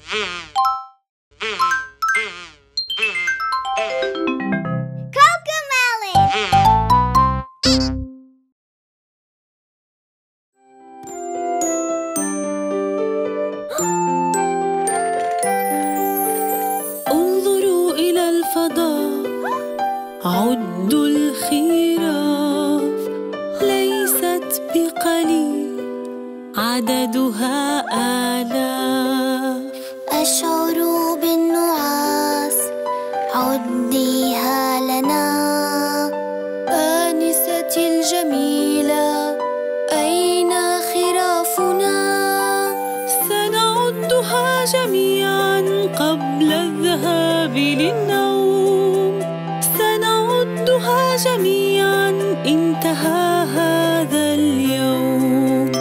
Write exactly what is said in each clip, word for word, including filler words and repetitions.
انظروا إلى الفضاء، عدوا الخراف، ليست بقليل، عددها آلاف. أشعر بالنعاس، عديها لنا. آنستي الجميلة، أين خرافنا؟ سنعدها جميعا قبل الذهاب للنوم. سنعدها جميعا، انتهى هذا اليوم.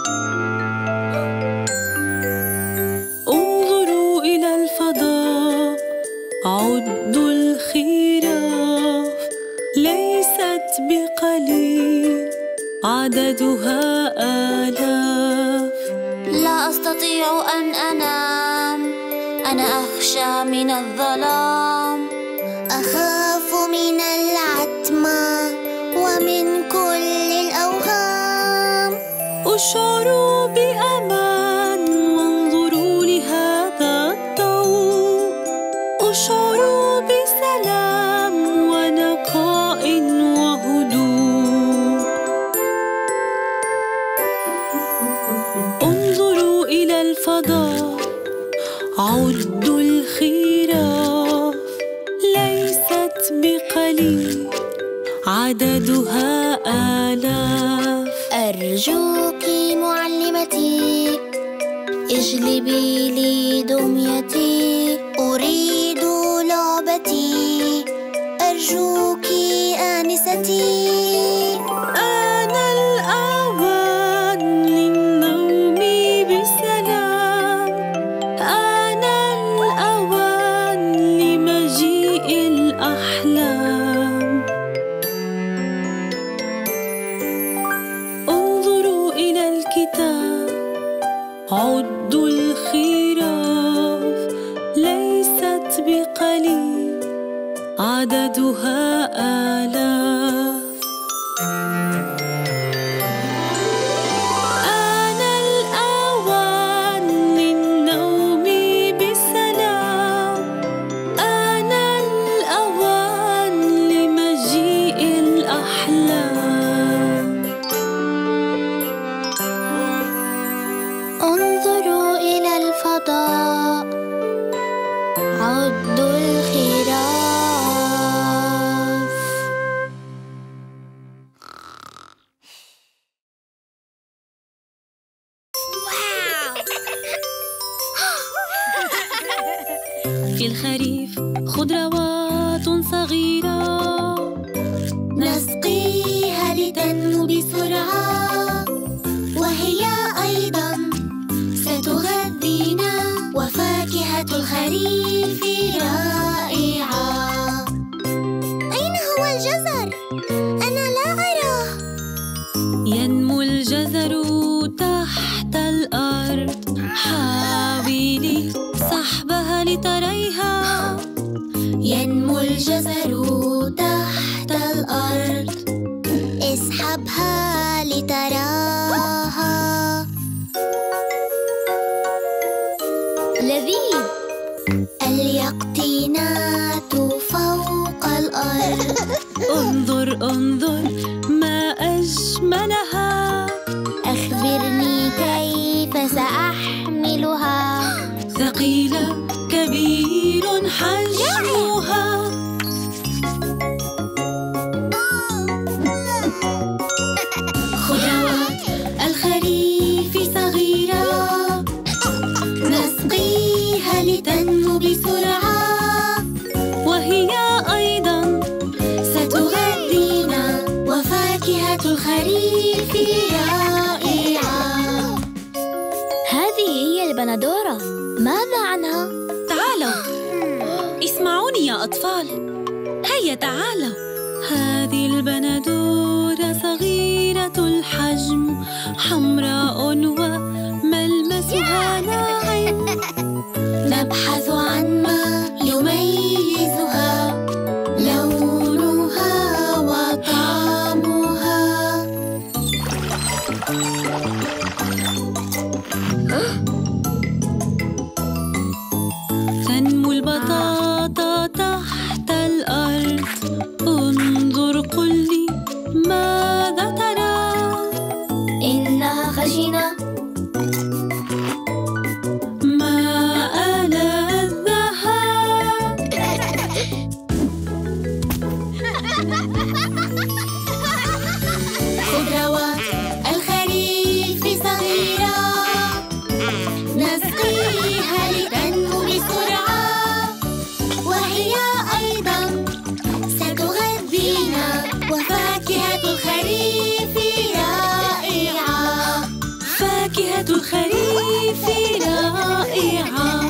انظروا إلى الفضاء، عدوا الخراف، ليست بقليل، عددها آلاف. لا أستطيع أن أنام، أنا أخشى من الظلام. أخاف من العتمة ومن كل الأوهام. أشعروا بأمان، وانظروا لهذا الضوء. أشعروا بسلام ونقاء وهدوء. انظروا إلى الفضاء، عدوا الخراف، ليست بقليل، عددها آلاف. أرجوك معلمتي، اجلبي لي دميتي. أريد لعبتي، أرجوك آنستي. آن الأوان للنوم بسلام. آن الأوان لمجيء الأحلام. انظروا إلى الكتاب، عدوا الخراف، ليست بقليل، عددها آلاف. آن الأوان للنوم بسلام. آن الأوان لمجيء الأحلام. انظروا إلى الفضاء، عدوا الخراف. في الخريف خضروات صغيرة، نسقيها لتنمو بسرعة، وهي أيضا ستغذينا. وفاكهة الخريف رائعة. أين هو الجزر؟ أنا لا أراه. ينمو الجزر تحت الأرض، حاولي سحبها لتريها. ينمو الجزر تحت الأرض، اسحبها لتراها. لذيذ. اليقطينات فوق الأرض. انظر انظر ما أجملها. أخبرني كيف سأحملها. ثقيلة كبير حجمها. خضروات الخريف صغيرة، نسقيها لتنمو بسرعة، وهي أيضا ستغذينا. وفاكهة الخريف رائعة. هذه هي البندورة، ماذا عنها؟ تعالوا اسمعوني يا أطفال، هيا تعالوا. هذه البندورة صغيرة الحجم، حمراء وملمسها ناعم. نبحث عن ما يميزها، لونها وطعمها. تنمو البطاطا تحت الأرض، انظر قل لي ماذا ترى؟ إنها خشنة. ما ألذها. خضروات الخريف صغيرة، نسقيها لتنمو بسرعة، وهي أيضا ستغذينا. وفاكهة الخريف رائعة. فاكهة الخريف رائعة.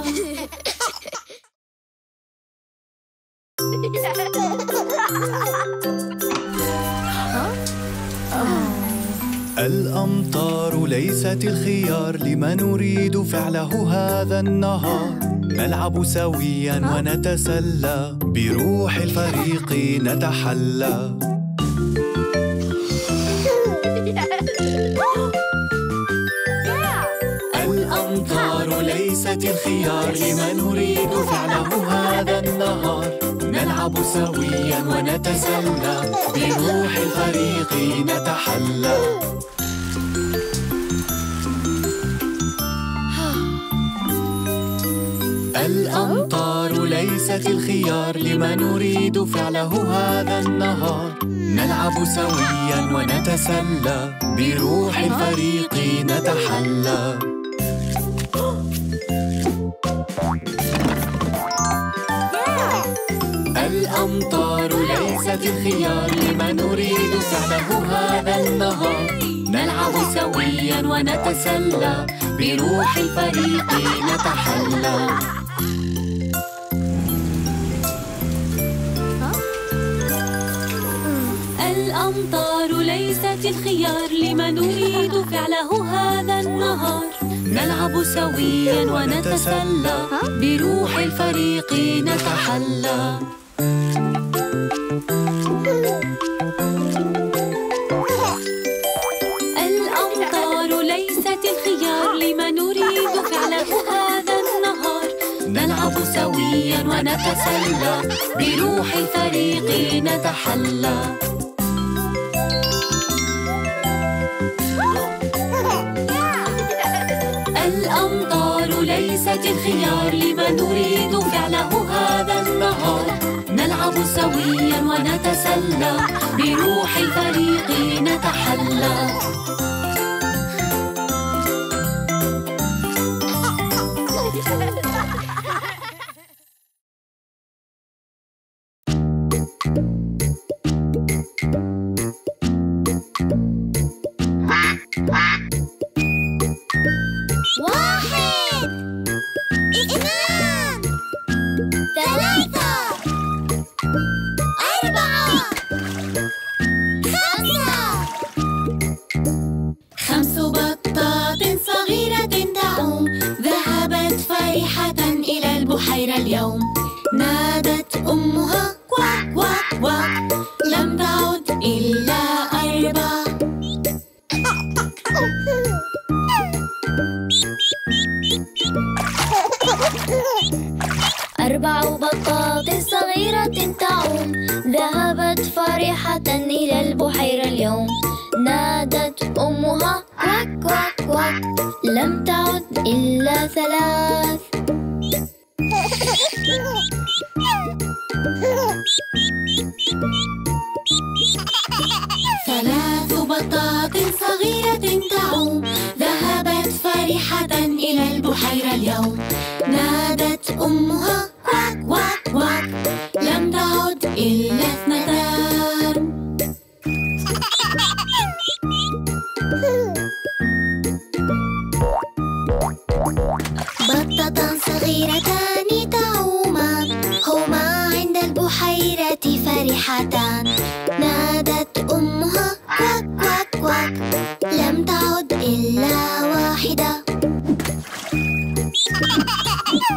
الأمطار ليست الخيار لمن نريد فعله هذا النهار. نلعب سوياً ونتسلى، بروح الفريق نتحلى. الأمطار ليست الخيار لمن نريد فعله هذا النهار. نلعب سوياً ونتسلى، بروح الفريق نتحلى. الأمطار ليست الخيار لمن نريد فعله هذا النهار. نلعب سوياً ونتسلى، بروح الفريق نتحلى. الأمطار ليست الخيار لمن نريد فعله هذا النهار. نلعب سوياً ونتسلى، بروح الفريق نتحلى. الأمطار ليست الخيار لمن نريد فعله هذا النهار. نلعب سوياً ونتسلى، بروح الفريق نتحلى. الأمطار ليست الخيار لمن نريد فعله هذا النهار. نلعب سوياً ونتسلى، بروح الفريق نتحلى. الأمطار ليست الخيار لمن نريد فعله هذا النهار. نلعب سوياً ونتسلى، بروح الفريق نتحلى. واحد، اثنان، ثلاثة، أربعة، خمسة. خمس بطات صغيرة تعوم، ذهبت فرحة إلى البحيرة اليوم. نادت أمها كواك كواك كواك، لم تعد إلا أربع. أربع بطات صغيرة تعوم، ذهبت فرحة إلى البحيرة اليوم. نادت أمها كواك كواك كواك، لم تعد إلا ثلاث. ثلاث بطات صغيرة تعوم، ذهبت فرحة إلى البحيرة اليوم. نادت أمها كواك كواك كواك، لم تعد إلا اثنتان. بطتان صغيرتان تعومان، هما عند البحيرة فرحتان. نادت أمها كواك كواك كواك، لم تعد إلا واحدة.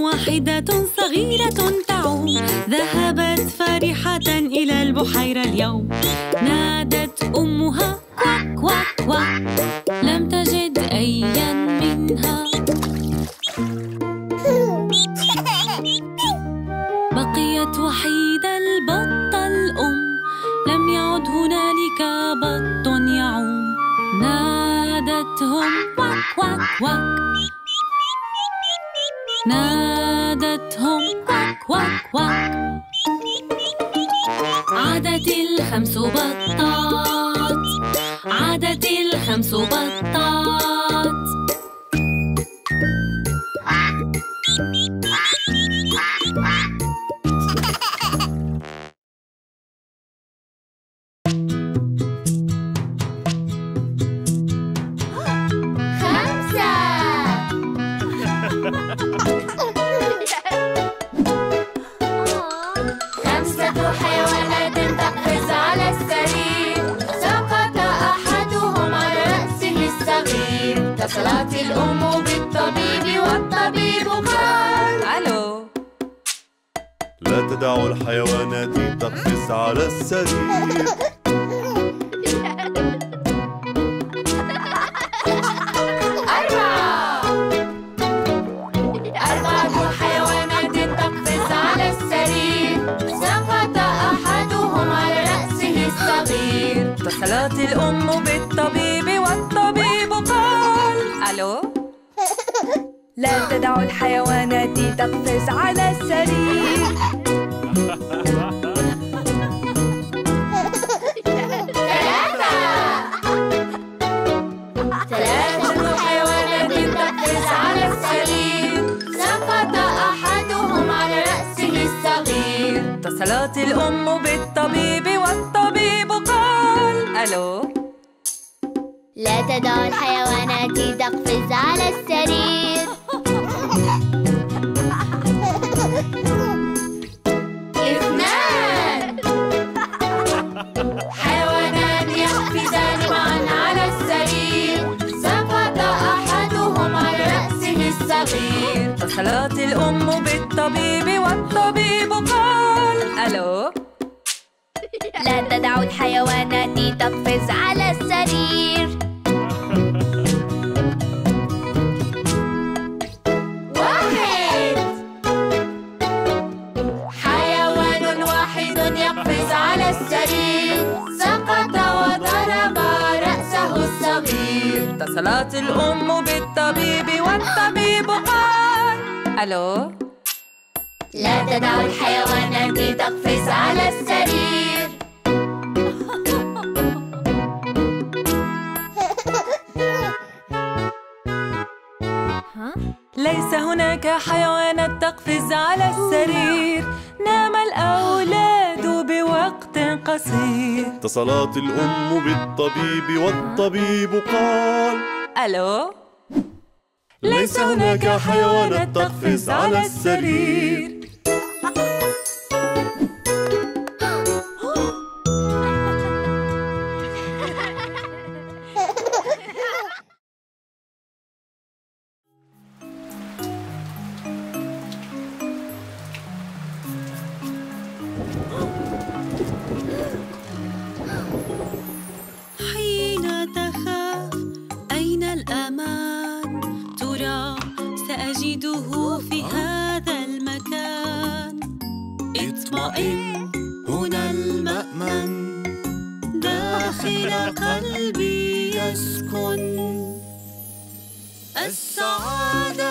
واحدة صغيرة تعوم ذهبت فرحة إلى البحيرة اليوم. نادت أمها كواك كواك كواك، لم تجد أيا منها. بقيت وحيدة البطة الأم، لم يعد هنالك بط يعوم. نادتهم كواك كواك كواك، نادتهم كواك كواك كواك. عادت الخمس بطات، عادت الخمس بطات. خمسة حيوانات تقفز على السرير، سقط أحدهم على رأسه الصغير. اتصلت الأم بالطبيب والطبيب قال: ألو، لا تدعوا الحيوانات تقفز على السرير. اتصلت الأم بالطبيب والطبيب قال: ألو، لا تدعوا الحيوانات تقفز على السرير. ثلاثة ثلاثة حيوانات تقفز على السرير، سقط أحدهم على رأسه الصغير. اتصلت الأم بالطبيب والطبيب قال: ألو، لا تدعوا الحيوانات تقفز على السرير. اثنان حيوانان يقفزان معا على السرير، سقط أحدهم على رأسه الصغير. اتصلت الأم بالطبيب والطبيب قال: ألو، لا تدعوا الحيوانات تقفز على السرير. واحد حيوان واحد يقفز على السرير، سقط وضرب رأسه الصغير. اتصلت الأم بالطبيب والطبيب قال: ألو، لا تدعوا الحيوانات تقفز على السرير. ليس هناك حيوانات تقفز على السرير، نام الأولاد بوقت قصير. اتصلت الأم بالطبيب والطبيب قال: ألو، ليس هناك حيوانات تقفز على السرير. حين تخاف أين الأمان؟ ترى سأجده في هذا المكان. اطمئن، هنا المأمن، داخل قلبي يسكن السعادة.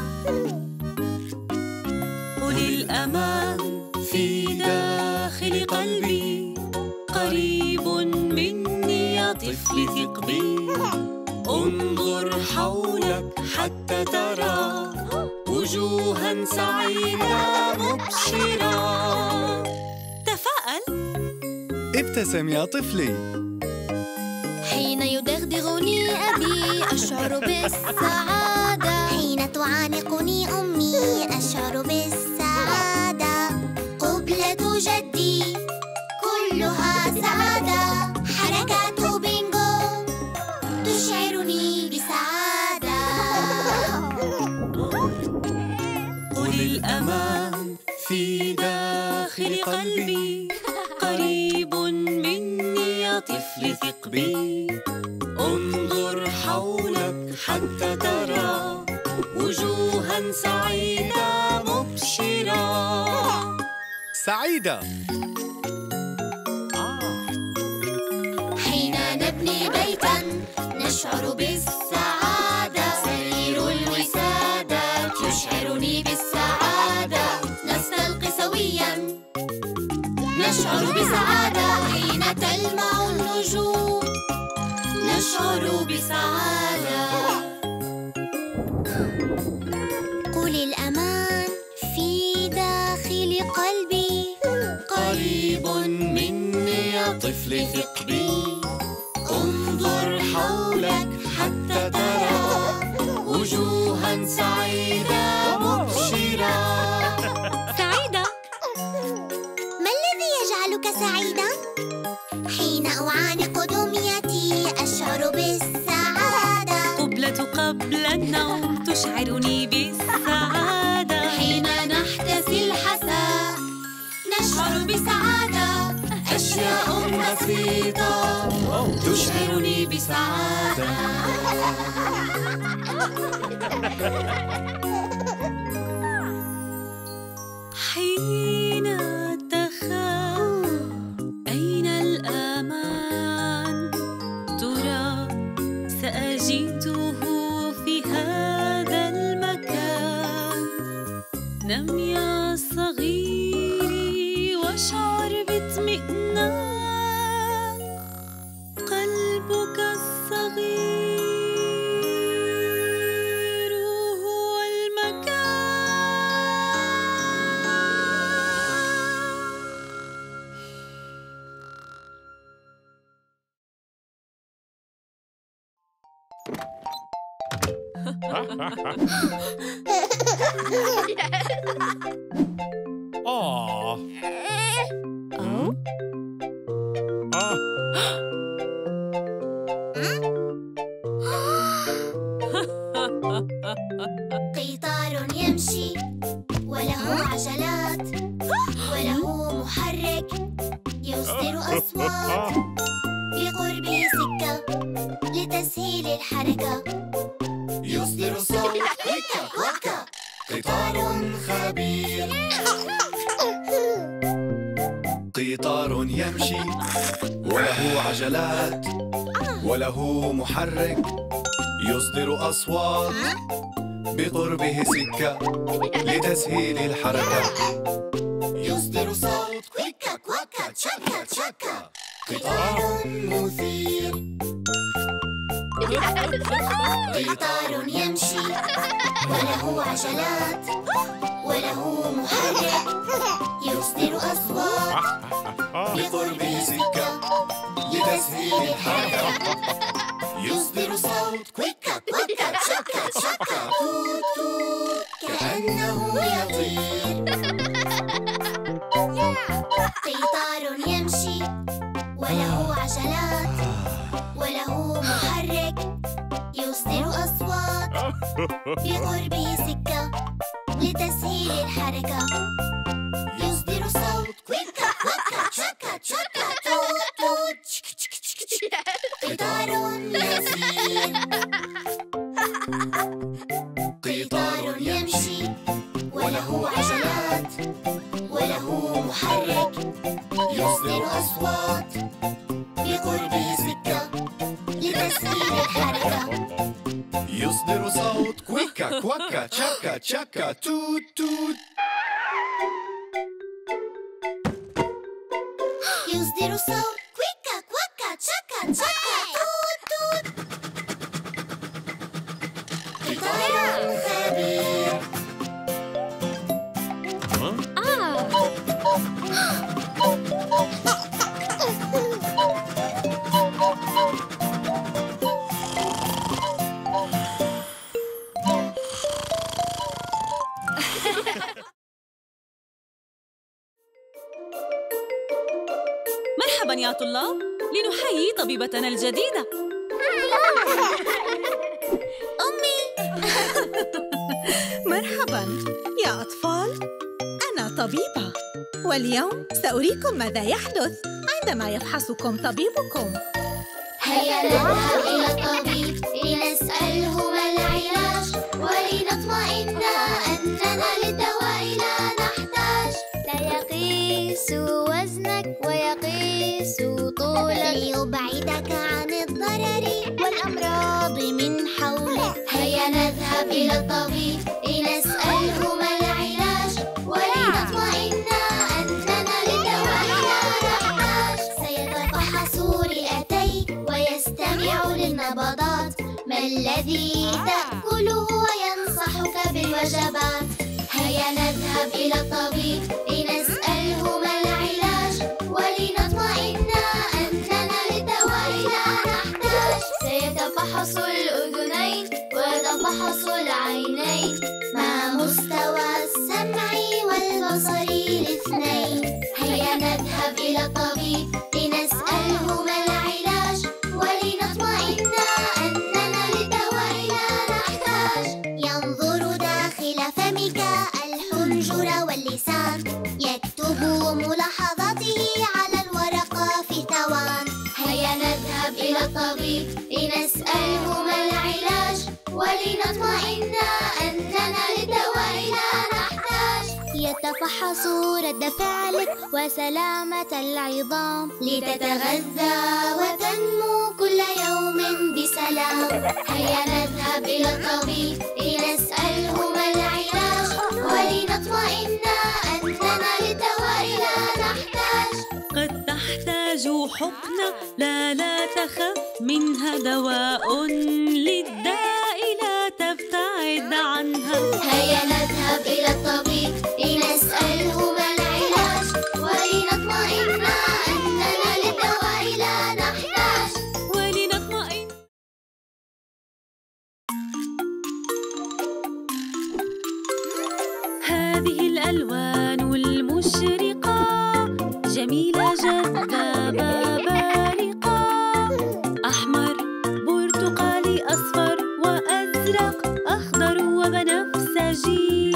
قل الأمان في داخل قلبي، قريب مني يا طفل ثق بي. انظر حولك حتى ترى وجوها سعيدة مبشرة. تفاءل، ابتسم يا طفلي. حين يدغدغني أبي أشعر بالسعادة، حين تعانقني أمي أشعر بالسعادة. قبلة جدي كلها سعادة، حركات بينغو تشعرني بسعادة. قل في داخل قلبي قريب مني يا طفل ثق بي انظر حولك حتى ترى وجوها سعيدة مبشرة. سعيدة. حين نبني بيتاً نشعر بالسعادة سرير الوسادة يشعرني بالسعادة نستلقي سوياً نشعر بسعادة حين تلمع النجوم نشعر بسعادة. قل الأمان في داخل قلبي قريب مني يا طفل ثق بي انظر حولك حتى ترى وجوها سعيدة مبشرة. سعيدة. ما الذي يجعلك سعيدة؟ حين أعانق دميتي أشعر بالسعادة قبلة قبل النوم تشعرني بالسعادة حين نحتسي الحساء نشعر بسعادة أشياء بسيطة تشعرني بسعادة. حين تخاف أين الأمان ترى سأجده في هذا المكان. نم يا صغيري واشعر باطمئنان قلبك الصغير هو المكان. آه. قطار يمشي وله عجلات وله محرك يصدر أصوات بقربه سكة لتسهيل الحركة يصدر صوت وكا وكا. قطار خبير. قطار يمشي وله عجلات وله محرك يصدر أصوات بقربه سكة لتسهيل الحركة يصدر صوت كويكا كوكا تشكا تشكا. قطار مثير. قطار يمشي وله عجلات وله محرك يصدر أصوات بقربه سكة لتسهيل الحركة يصدر صوت كويكا كوكا تشكا تشكا. توت توت كأنه يطير. قطار يمشي وله عجلات وله محرك يصدر أصوات بقربه سكة لتسهيل الحركة يصدر صوت كويكا كوكا تشكا تشكا. توت توت تشك تشك تشك تشك. قطار يسير. قطار يمشي وله عجلات وله محرك يصدر أصوات بقربه سكة لتسهيل الحركة يصدر صوت كويكا كوكا تشكا تشكا توت توت. يصدر صوت كويكا كوكا تشكا تشكا. توت توت. قطار خبير. مرحبا يا طلاب، لنحيي طبيبتنا الجديدة. أمي. مرحباً يا أطفال، أنا طبيبة، واليوم سأريكم ماذا يحدث عندما يفحصكم طبيبكم. هيا نذهب إلى الطبيب لنسأله ما العلاج، ولنطمئن أننا للدواء لا نحتاج. سيقيس وزنك ويقيس طولك ليبعدك عن الضرر والأمراض من حولك. هيا نذهب إلى الطبيب لنسأله ما العلاج، ولنطمئن أننا للدواء لا نحتاج. سيتفحص رئتيك ويستمع للنبضات، ما الذي تأكله وينصحك بالوجبات. هيا نذهب إلى الطبيب لنسأله ما العلاج، ولنطمئن أننا للدواء لا نحتاج. سيتفحص الأذنين ويتفحص العينين، مع مستوى السمع والبصر الاثنين. هيا نذهب إلى الطبيب لنسأله ما العلاج، ولنطمئن أننا للدواء لا نحتاج. ينظر داخل فمك الحنجر واللسان، يكتب ملاحظاته على الورقة في ثوان. هيا نذهب إلى الطبيب لنسأله ما العلاج، ولنطمئن أننا للدواء لا نحتاج. يتفحص رد فعلك وسلامة العظام، لتتغذى وتنمو كل يوم بسلام. هيا نذهب إلى الطبيب لنسأله ما العلاج، ولنطمئن أننا للدواء لا نحتاج. قد تحتاج حقنة، لا لا تخف منها، دواء للداء لا تبتعد عنها. هيا نذهب إلى الطبيب لنسأله ما العلاج، ولنطمئن أننا للدواء لا نحتاج. ولنطمئن. هذه الألوان المشرقة جميلة جذابة بارقة، أحمر برتقالي أصفر وأزرق أخضر وبنفسجي.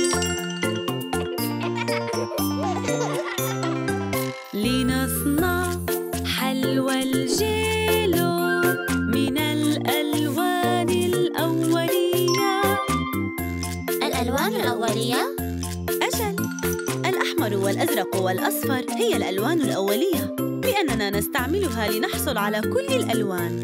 لنصنع حلوى الجيلو من الألوان الأولية. الألوان الأولية؟ أجل، الأحمر والأزرق والأصفر هي الألوان الأولية، لأننا نستعملها لنحصل على كل الألوان.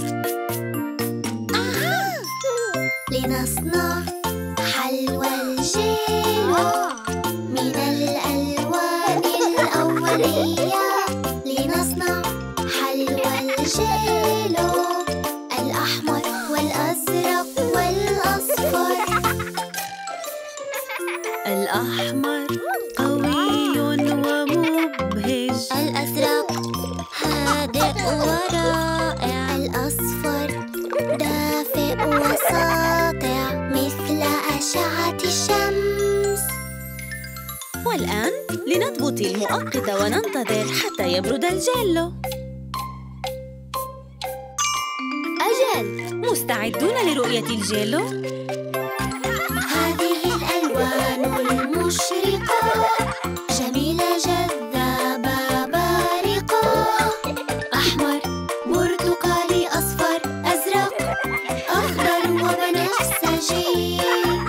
آه. لنصنع حلوى الجيلو من الألوان الأولية. لنصنع حلوى الجيلو الأحمر والأزرق والأصفر. الأحمر قوي ومبهج، الأزرق هادئ ورائع، الأصفر دافئ وساطع مثل أشعة الشمس. والآن لنضبط المؤقت وننتظر حتى يبرد الجيلو. أجل، مستعدون لرؤية الجيلو؟ هذه الألوان المشرقة جميلة جذابة بارقة، أحمر برتقالي أصفر أزرق أخضر وبنفسجي.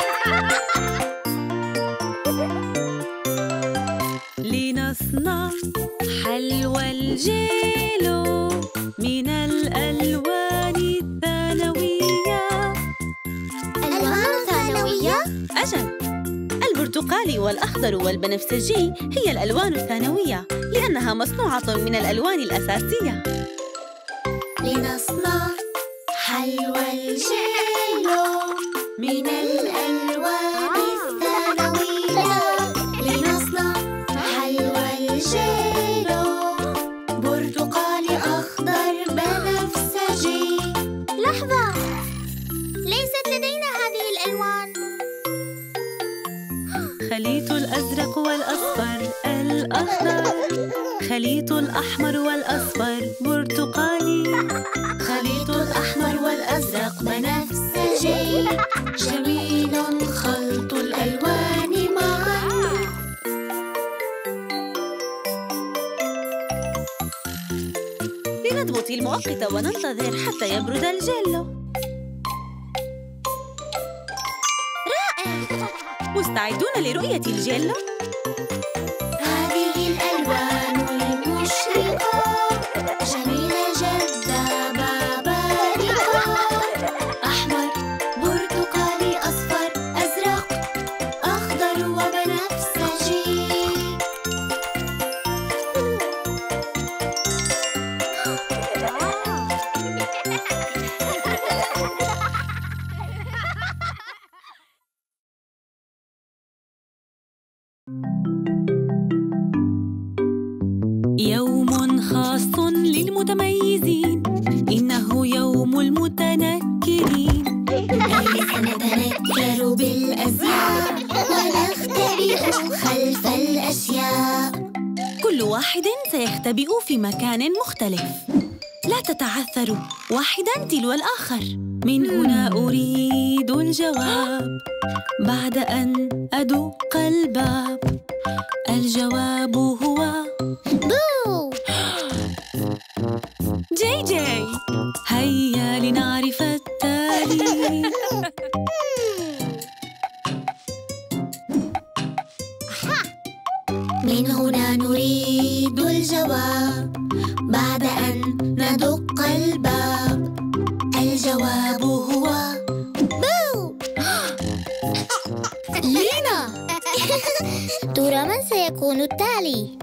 لنصنع حلوى الجيلو من الألوان الثانوية. ألوان ثانوية؟ أجل، البرتقالي والأخضر والبنفسجي هي الألوان الثانوية، لأنها مصنوعة من الألوان الأساسية. لنصنع حلوى الجيلو من الألوان الثانوية. لنصنع حلوى الجيلو برتقالي أخضر بنفسجي. لحظة، ليست لدينا هذه الألوان. خليط الأزرق والأصفر الأخضر، خليط الأحمر والأصفر برتقالي، خليط الأحمر والأزرق بنفسجي. جميل خلط الألوان معا. وننتظر حتى يبرد الجيلو. رائع! مستعدون لرؤية الجيلو؟ هذه الألوان المشرقة جميلة جدا بارقة، أحمر، برتقالي، أصفر، أزرق، أخضر وبنفسجي. يوم خاص للمتميزين، إنه يوم المتنكرين. كيف نتنكر بالأزياء ونختبئ خلف الأشياء. كل واحد سيختبئ في مكان مختلف. لا تتعثروا، واحداً تلو الآخر. من هنا أريد الجواب بعد أن أدق الباب. الجواب هو بو. جي جي. هيا لنعرف التالي. من هنا نريد الجواب بعد أن ندق الباب. الجواب هو بو. لينا. ترى من سيكون التالي؟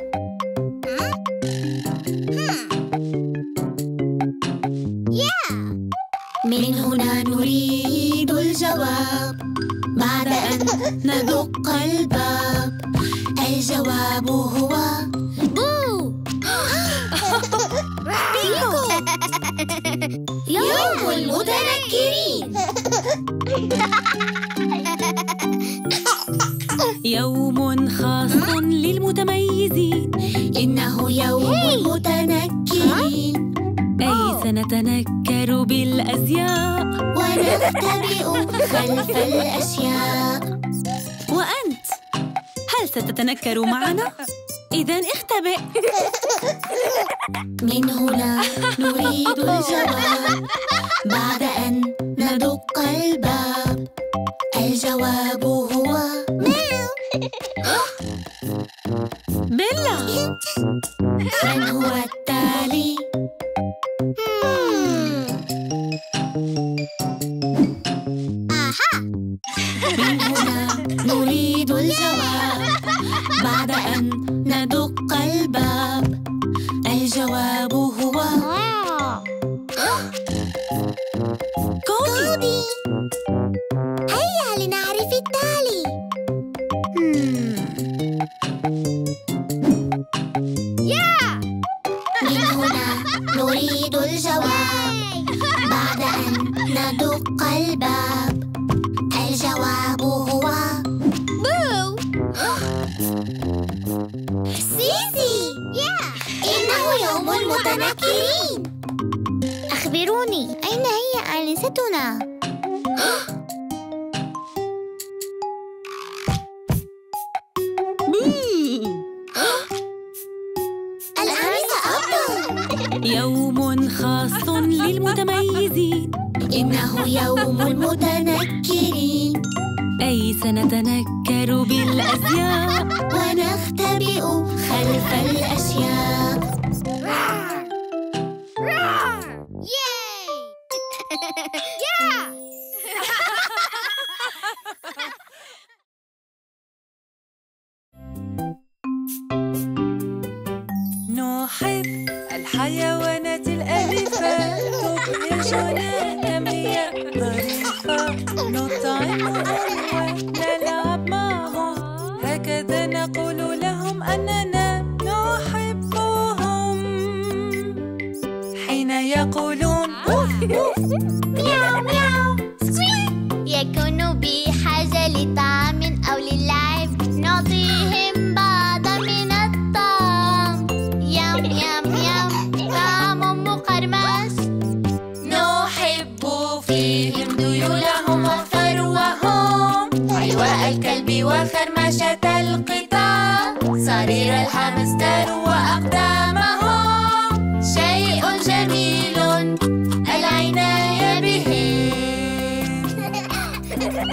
من هنا نريد الجواب بعد أن ندق الباب. الجواب هو بو. بيكو. يوم المتنكرين. يوم خاص للمتميزين، إنه يوم المتنكرين. أي سنتنكر بالأزياء ونختبئ خلف الأشياء. وأنت، هل ستتنكر معنا؟ إذن اختبئ. من هنا نريد الجواب بعد أن ندق الباب. الجواب هو بيلا. من هو التالي؟ من هنا نريد الجواب بعد أن ندق الباب. الجواب هو كودي. هيا لنعرف التالي. من هنا نريد الجواب بعد أن ندق الباب. الجواب هو بو. سيسي. إنه يوم المتنكرين. أخبروني، أين هي آنستنا؟ الآنسة أبدو. يوم خاص للمتميزين، إنه يوم المتنكرين. أي سنتنكر بالأزياء ونختبئ خلف الأشياء. نحب الحيوانات الأليفة، تبهجنا نمية ظريفة. نطعمهم ونلعب معهم، هكذا نقول لهم أننا نحبهم. حين يقولون مياو مياو سكويك، يكونوا بحاجة لطعام أو للعب، نعطيهم بعض من الطعام. يام يام يام، طعام مقرمش. نحب فيهم ذيولهم وفروهم، حلواء الكلب وخرمشة القطار، صرير الهامستر وأقدامهم. شيء جميل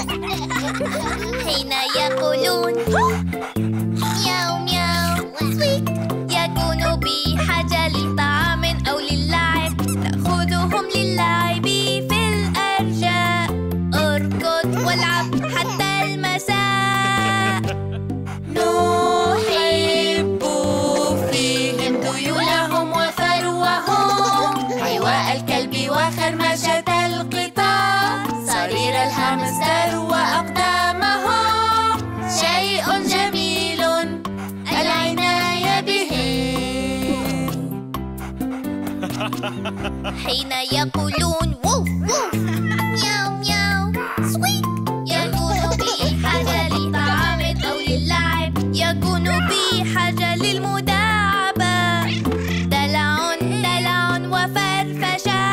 حين يقولون مياو مياو سويك يكون بحاجة لطعام أو للعب. نأخذهم للعب في الأرجاء. اركض والعب حتى المساء. نحب فيهم ذيولهم وفروهم، حيواء الكلب وخرمشة القطار، صرير الهامستر وأقدامهم. شيء جميل العناية بهم. حين يقولون وو وو مياو مياو سويك يكون بحاجة لطعام أو للعب. يكون بحاجة للمداعبة. دلع دلع وفرفشة.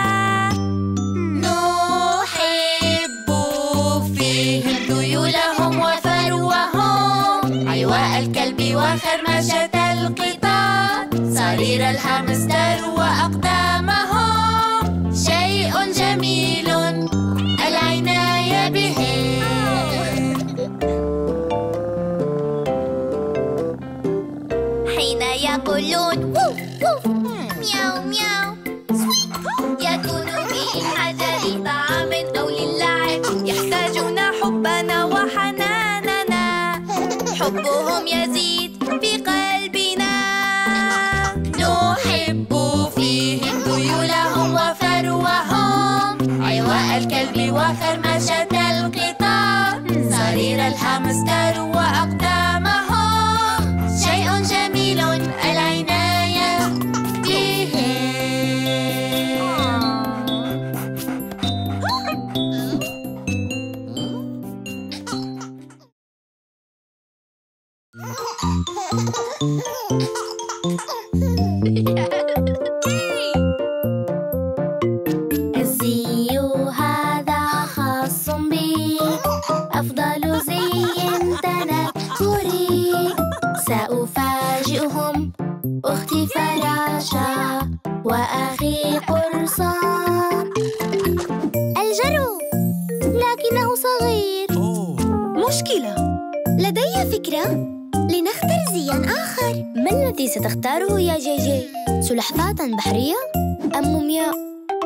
نحب فيهم ذيولهم وفروهم، حيواء الكلب وخرمشة القطار، صرير الهامستر وأقدامهم. شيء جميل العناية بهم. حين يقولون وو وو مياو مياو سويك يكون بحاجة لطعام أو للعب. يحتاجون حبنا وحناننا. حبهم يزيد في قلبنا. نحب فيهم ذيولهم وفروهم، حيواء الكلب وخرمشة القطار، صرير الهامستر وأقدامهم. شيء جميل العناية بهم. الزي هذا خاص بي، أفضل زي تنكري. سأفاجئهم أختي فراشة وأخي قرصان. الجرو لكنه صغير. مشكلة. لدي فكرة، لنختر زياً آخر. ما الذي ستختاره يا جي جي؟ سلحفاة بحرية أم مومياء؟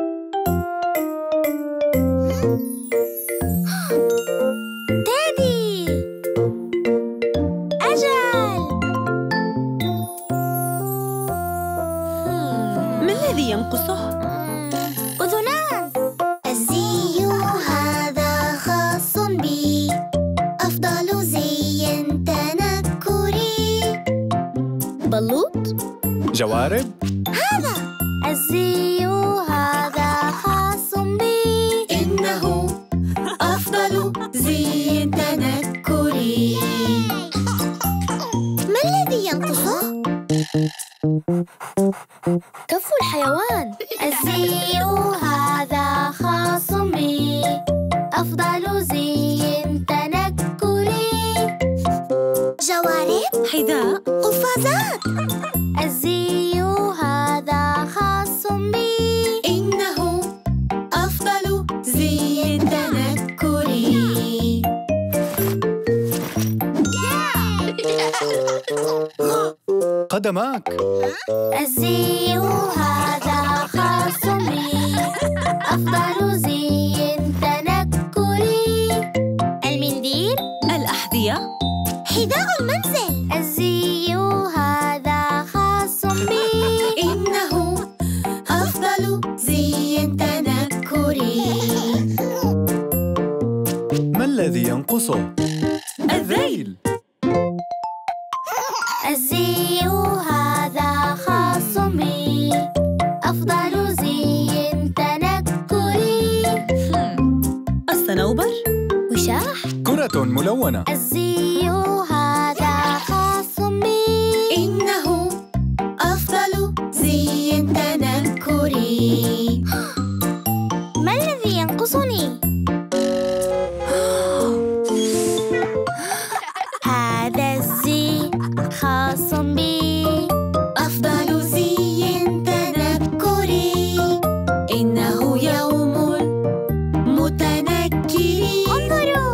تيدي أجل. ما الذي ينقصه؟ أذنان. الزي هذا خاص بي، أفضل زي تنكري. بلوط. جوارب. الزي هذا خاص بي، إنه أفضل زي تنكري. ما الذي ينقصه؟ كف الحيوان. الزي هذا خاص بي، أفضل زي تنكري. جوارب، حذاء. قفازات. الزي هذا خاص بي، إنه أفضل زي تنكري. قدماك. الزي هذا خاص بي، أفضل زي تنكري. المنديل. الأحذية. حذاء المنزل. الزي هذا خاص بي، إنه أفضل زي تنكري. ما الذي ينقصه؟ الذيل. الزي هذا خاص بي، أفضل زي تنكري. الصنوبر. وشاح. كرة ملونة. الزي هذا خاص بي، إنه أفضل زي تنكري. ما الذي ينقصني؟ هذا الزي خاص بي، أفضل زي تنكري. إنه يوم متنكر. انظروا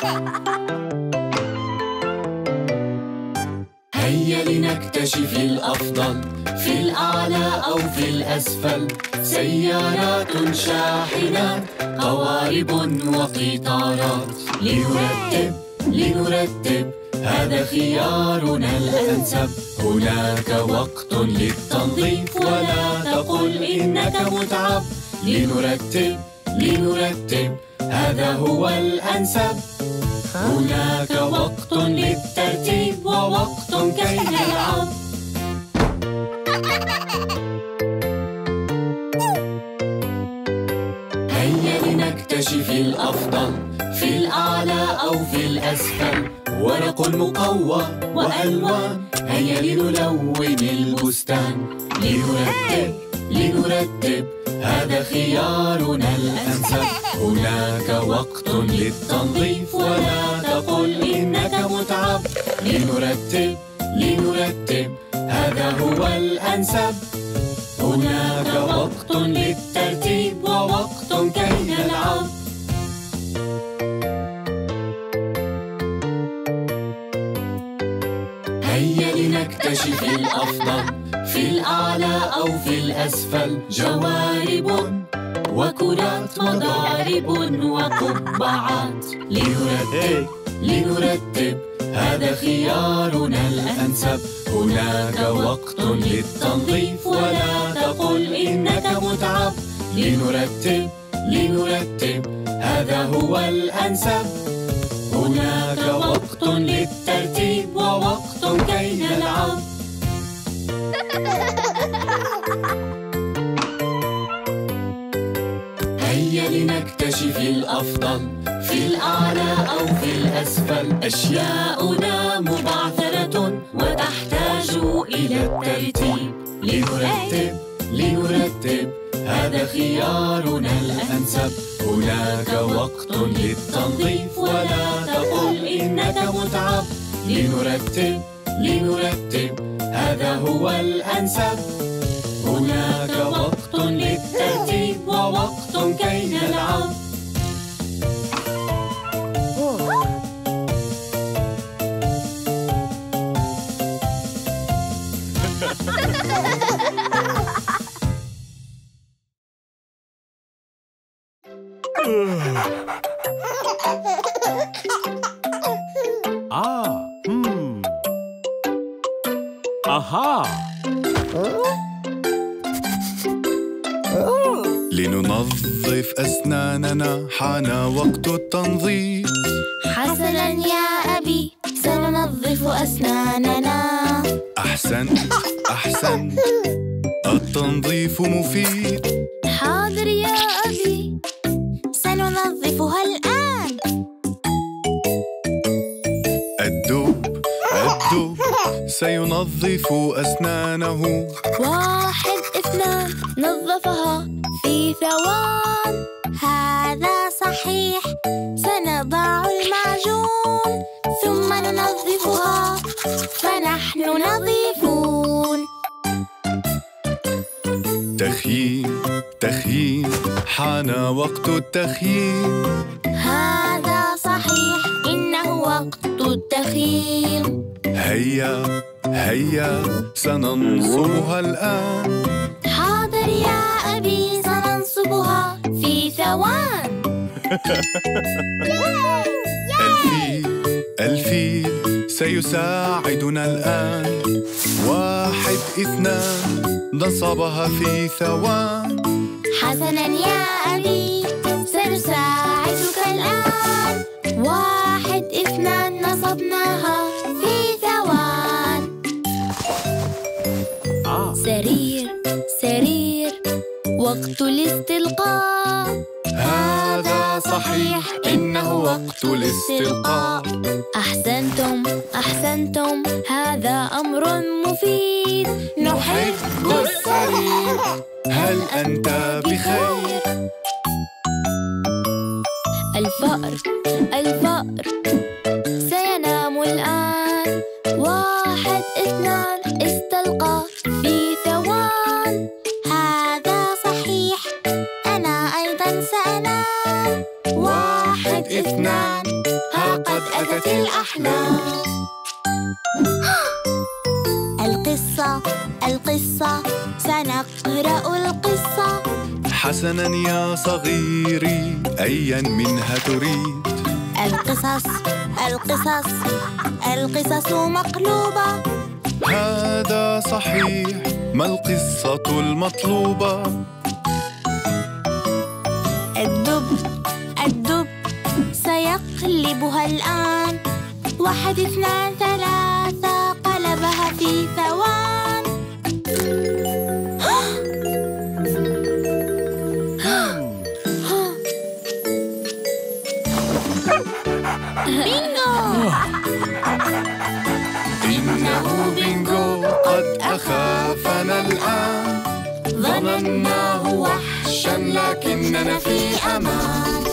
هيا لنكتشف الأفضل في الأعلى أو في الأسفل. سيارات، شاحنات، قوارب وقطارات. لنرتب لنرتب هذا خيارنا الأنسب. هناك وقت للتنظيف ولا تقل إنك متعب. لنرتب لنرتب هذا هو الأنسب. هناك وقت للترتيب ووقت كي نلعب. هيا لنكتشف الأفضل في الأعلى أو في الأسفل. ورق مقوى وألوان. هيا لنلون البستان. لنرتب لنرتب هذا خيارنا الأنسب. هناك وقت للتنظيف ولا تقل إنك متعب. لنرتب لنرتب هذا هو الأنسب. هناك وقت للترتيب ووقت كي نلعب. هيا لنكتشف الأفضل في الأعلى أو في الأسفل. جوارب وكرات وضارب وقبعات. لنرتب لنرتب هذا خيارنا الأنسب. هناك وقت للتنظيف ولا تقل إنك متعب. لنرتب لنرتب هذا هو الأنسب. هناك وقت للترتيب ووقت كي نلعب. هيا لنكتشف الأفضل في الأعلى أو في الأسفل. أشياؤنا مبعثرة وتحتاج إلى الترتيب. لنرتب لنرتب هذا خيارنا الأنسب. هناك وقت للتنظيف ولا تقل إنك متعب. لنرتب لنرتب هذا هو الأنسب. هناك وقت للترتيب ووقت كي نلعب. آه هم أها لننظف أسناننا، حان وقت التنظيف. حسناً يا أبي، سننظف أسناننا. أحسنت أحسنت، التنظيف مفيد. حاضر يا أبي، سننظفها الآن. الدب الدب سينظف أسنانه. واحد اثنان، نظفها في ثوان. هذا صحيح، سنضع المعجون ثم ننظفها فنحن نظيفون. تخييم تخييم، حان وقت التخييم. هذا صحيح، إنه وقت التخييم. هيا هيا سننصبها الآن. حاضر يا أبي، سننصبها في ثوان. الفيل الفيل سيساعدنا الآن. واحد اثنان، نصبها في ثوان. حسناً يا أبي، سنساعدك الآن. واحد اثنان، نصبناها في ثوان. آه سرير سرير، وقت الاستلقاء. هذا صحيح، إنه وقت الاستلقاء. أحسنتم أحسنتم، هذا أمر مفيد. نحب السرير، هل أنت بخير؟ الفأر الفأر سينام الآن. واحد اثنان، استلقى في ثوان. هذا صحيح، أنا أيضا سأنام. واحد اثنان، ها قد أتت الأحلام. القصة القصة سنقرأ القصة. حسناً يا صغيري، أياً منها تريد؟ القصص القصص القصص مقلوبة. هذا صحيح، ما القصة المطلوبة؟ الدب الدب سيقلبها الآن. واحد اثنان ثلاثة قلبها في ثوان. بينغو! إنه بينغو قد أخافنا الآن. ظنناه وحشاً لكننا في أمان.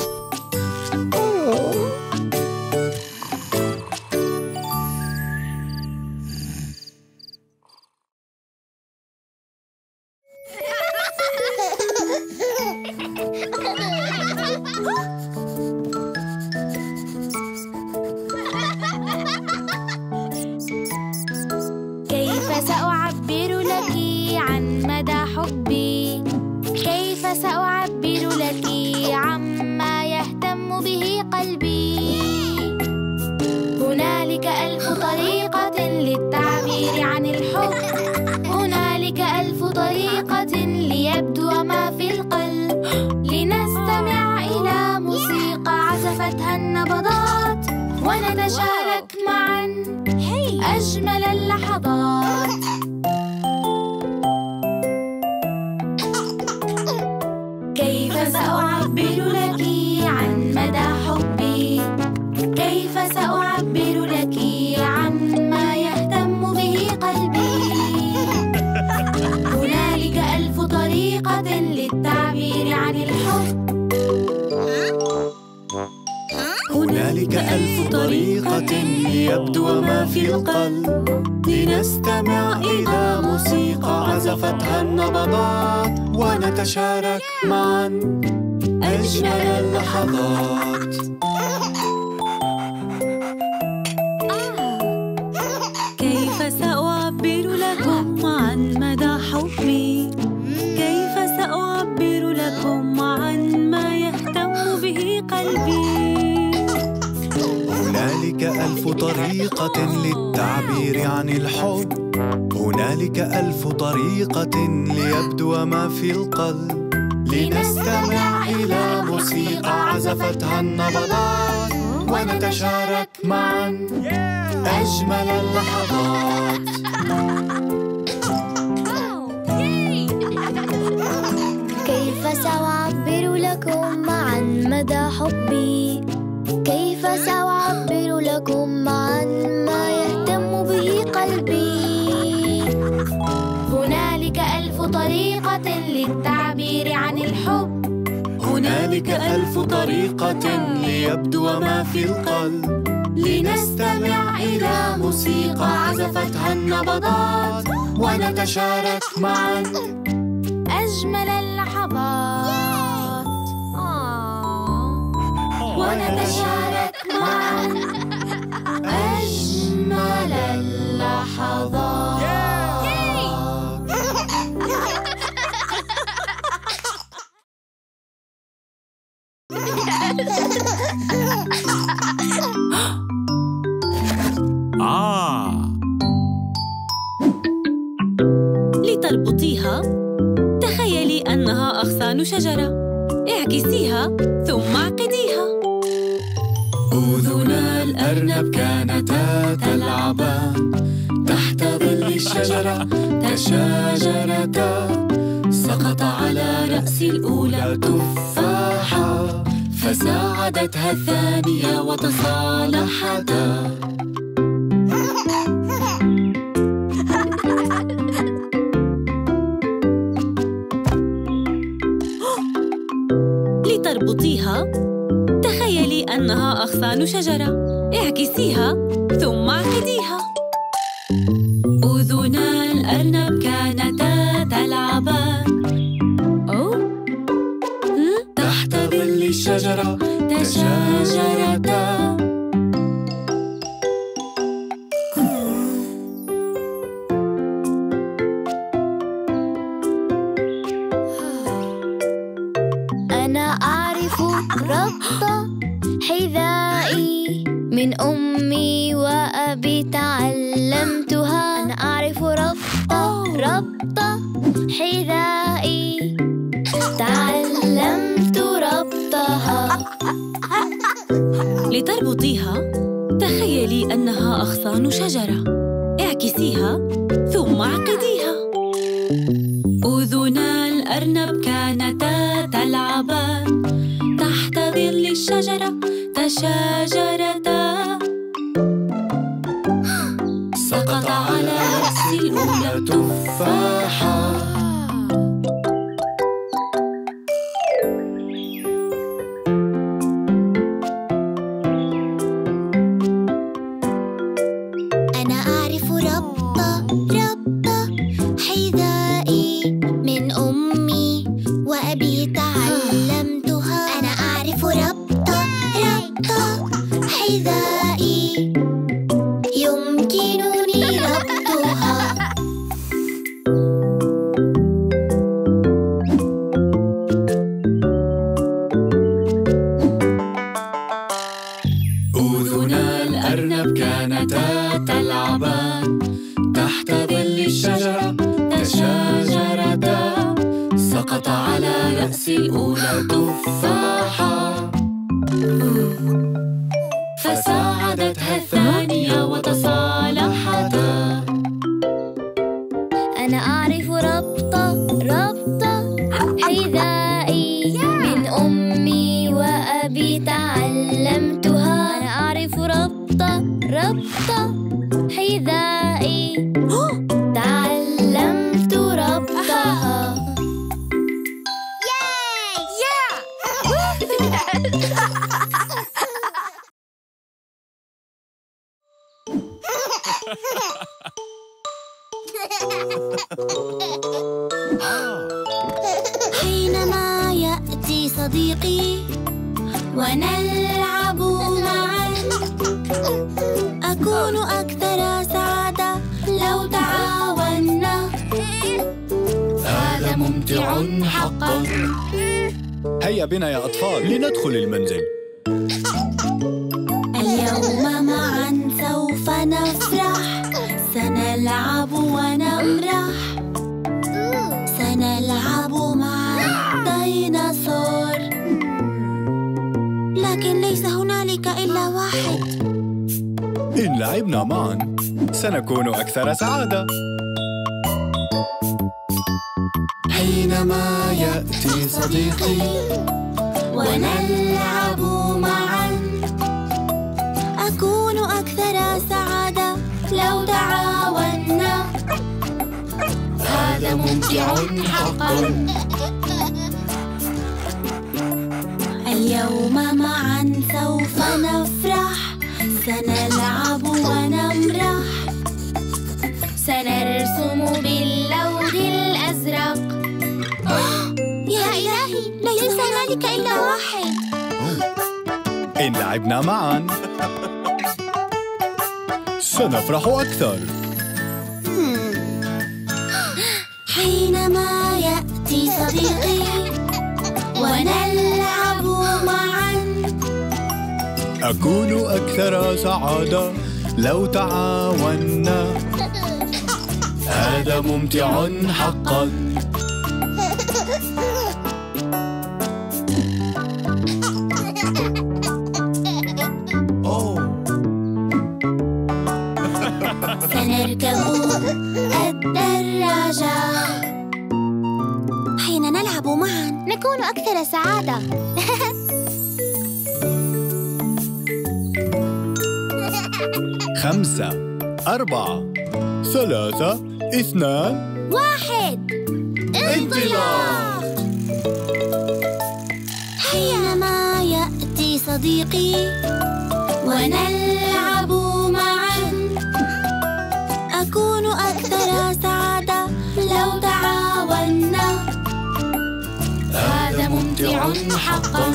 كيف سأعبر لك عن مدى حبي؟ كيف سأعبر لك عما يهتم به قلبي؟ هنالك ألف طريقة للتعبير عن الحب. هنالك ألف طريقة ليبدو ما في القلب. لنستمع إلى موسيقى عزفتها النبضات ونتشارك معا أجمل اللحظات. كيف سأعبر لك عن مدى حبي؟ كيف سأعبر لك عما يهتم به قلبي؟ هنالك ألف طريقة للتعبير عن الحب. هنالك ألف طريقة ليبدو ما في القلب. لنستمع إلى موسيقى عزفتها النبضات ونتشارك معا أجمل اللحظات. كيف سأعبر لكم عن مدى حبي؟ كيف سأعبر لكم عن ما يهتم به قلبي؟ هنالك ألف طريقة للتعبير عن الحب. هنالك ألف طريقة ليبدو ما في القلب. لنستمع إلى موسيقى عزفتها النبضات ونتشارك معا أجمل اللحظات. كيف سأعبر لكم عن مدى حبي؟ كيف سأعبر لكم عن ما يهتم به قلبي؟ هنالك ألف طريقة للتعبير عن الحب. هنالك ألف طريقة ليبدو ما في القلب. لنستمع إلى موسيقى عزفتها النبضات ونتشارك معا أجمل اللحظات. ونتشارك معا أجمل اللحظات. آه لتربطيها، تخيلي أنها أغصان شجرة. اعكسيها ثم اعقديها. أذنا الأرنب كانتا تلعبان تحت ظل الشجرة، تشاجرتا. سقط على رأس الأولى تفاحة، فساعدتها الثانية وتصالحتا. لتربطيها، تخيلي أنها أغصان شجرة. اعكسيها ثم اعقديها. أذنا الأرنب كانتا تلعبان تحت ظل الشجرة، تشاجرتا. حذائي من أمي وأبي تعلمتها. أنا أعرف ربطة ربطة حذائي تعلمت ربطها. لتربطيها تخيلي أنها أغصان شجرة. اعكسيها ثم اعقديها. أذنا الأرنب كانتا تلعبان تحت ظل الشجرة تشاجرتا. سقط على رأس الأولى تفاحة. أنا أعرف ربطة ربطة حذائي من أمي وأبي تعلمتها. أنا أعرف ربطة ربطة حذائي يمكنني ربطها. أذنا الأرنب كانتا تلعبان تحت ظل الشجرة تشاجرتا. سقط على رأس الأولى تفاحة فساعدتها الثانية وتصالحتا. أنا أعرف ربطة ربطة حذائي من أمي وأبي تعلمتها. أنا أعرف ربطة ربطة حذائي تعلمت ربطها. حينما يأتي صديقي ونلعب معا أكون أكثر سعادة لو تعاوننا. هذا ممتع حقا. هيا بنا يا أطفال لندخل المنزل. اليوم معا سوف نفرح سنلعب ونمرح. سنلعب مع الديناصور لكن ليس هنالك إلا واحد. إن لعبنا معا سنكون أكثر سعادة. حينما يأتي صديقي ونلعب معا أكون أكثر سعادة لو تعاوننا. هذا ممتع حقا. اليوم معا سوف نفرح سنلعب ونمرح. سنرسم باللون الأزرق. يا إلهي ليس هنالك إلا واحد. إن لعبنا معا سنفرح أكثر. حينما يأتي صديقي ونلعب معا أكون أكثر سعادة لو تعاوننا. هذا ممتع حقا. سنركب الدراجة. حين نلعب معا نكون أكثر سعادة. خمسة أربعة ثلاثة اثنان واحد انطلاق. حينما يأتي صديقي ونلعب معا أكون أكثر سعادة لو تعاوننا. هذا ممتع حقا.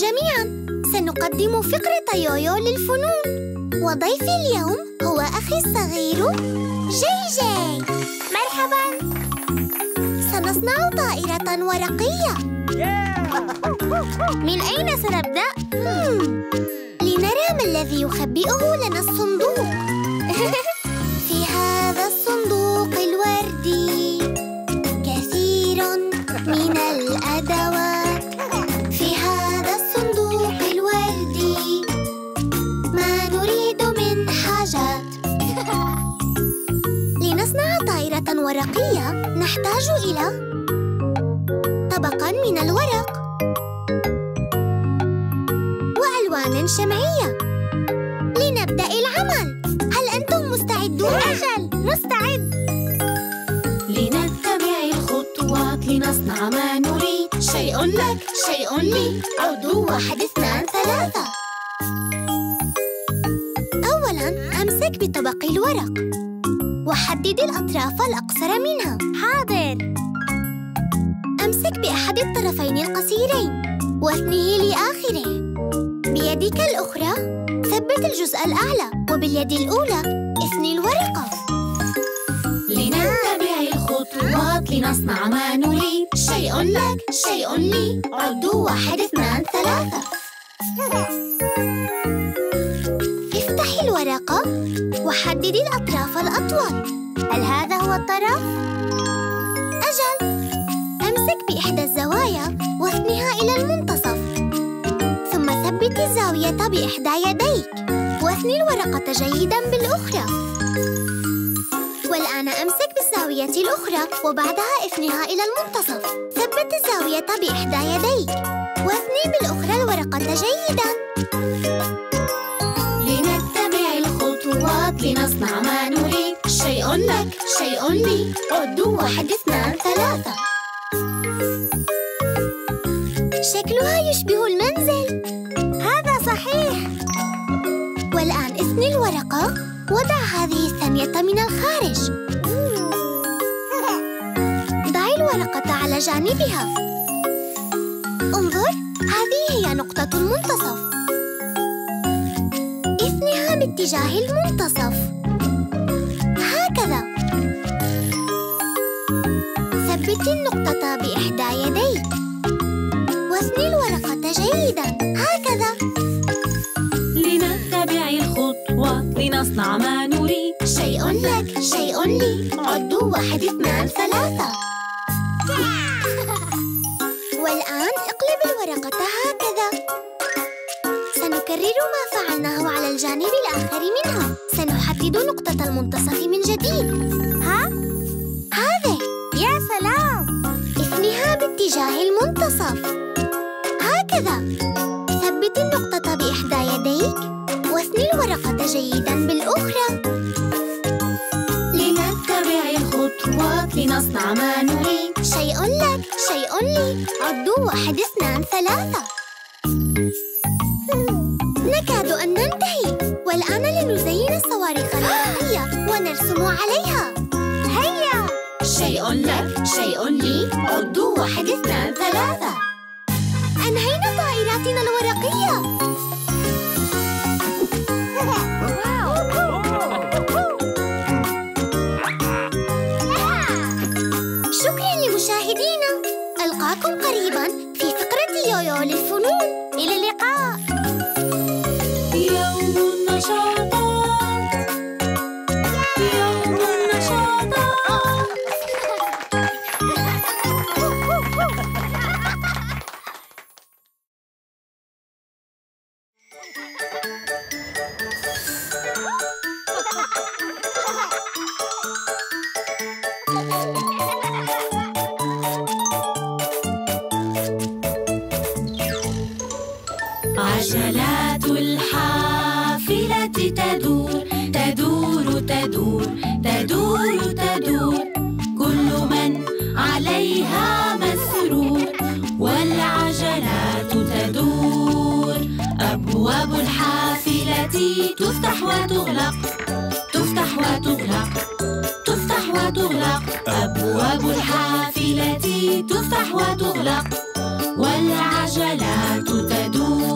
جميعاً، سنقدم فقرة يويو للفنون. وضيفي اليوم هو أخي الصغير جي جي. مرحباً. سنصنع طائرة ورقية. من أين سنبدأ؟ لنرى ما الذي يخبئه لنا الصندوق. في هذا الصندوق الوردي كثير من الأدوات. في هذا الصندوق الوردي ما نريد من حاجات. لنصنع طائرة ورقية نحتاج إلى طبقاً من الورق وألوان شمعية. لنبدأ العمل. هل أنتم مستعدون؟ أجل، مستعد. لنتبع الخطوات لنصنع ما نريد. شيء لك، شيء لي. عدوا واحد اثنان ثلاثة. أولاً أمسك بطبق الورق وحدد الأطراف الأقصر منها. حاضر. أمسك بأحد الطرفين القصيرين واثنيه لآخره. بيدك الأخرى ثبت الجزء الأعلى، وباليد الأولى اثني الورقة. لنتبع الخطوات لنصنع ما نريد. شيء لك، شيء لي. عدوا واحد اثنان ثلاثة. افتحي الورقة وحددي الأطراف الأطول. هل هذا هو الطرف؟ أجل. أمسك بإحدى الزوايا واثنها إلى المنتصف، ثم ثبت الزاوية بإحدى يديك واثني الورقة جيداً بالأخرى. والآن أمسك بالزاوية الأخرى وبعدها اثنها إلى المنتصف. ثبت الزاوية بإحدى يديك واثني بالأخرى الورقة جيداً. لنتبع الخطوات لنصنع ما نريد. شيء لك، شيء لي. عدوا واحد اثنان ثلاثة. شكلها يشبه المنزل. هذا صحيح. والآن اثني الورقة. وضع هذه الثانية من الخارج. ضعي الورقة على جانبها. انظر، هذه هي نقطة المنتصف. اثنها باتجاه المنتصف هكذا. ثبتي النقطة بإحدى يديك واثني الورقة جيداً هكذا. لنتبع الخطوات لنصنع ما نريد. شيء لك، شيء لي. عدوا واحد اثنان ثلاثة. والآن اقلب الورقة هكذا. سنكرر ما فعلناه على الجانب الآخر منها. سنحدد نقطة المنتصف من جديد. ها؟ هذه. يا سلام. اثنها باتجاه المنتصف هكذا. ثبت النقطة بإحدى يديك واثني الورقة جيداً بالأخرى. لنتبع الخطوات لنصنع ما نريد. شيء لك، شيء لي. عدوا واحد اثنان ثلاثة. نكاد أن ننتهي. والآن لنزين الصواريخ الورقية ونرسم عليها. هيا. شيء لك، شيء لي. عدوا واحد اثنان ثلاثة. أنهينا طائراتنا الورقية. شكراً لمشاهدينا. ألقاكم قريباً في فقرة يويو للفنون. إلى اللقاء. يوم النشاطات، يوم النشاطات. عجلات الحافلة تدور تدور تدور تدور تدور. كل من عليها مسرور والعجلات تدور. أبواب الحافلة تفتح وتغلق تفتح وتغلق تفتح وتغلق. أبواب الحافلة تفتح وتغلق والعجلات تدور.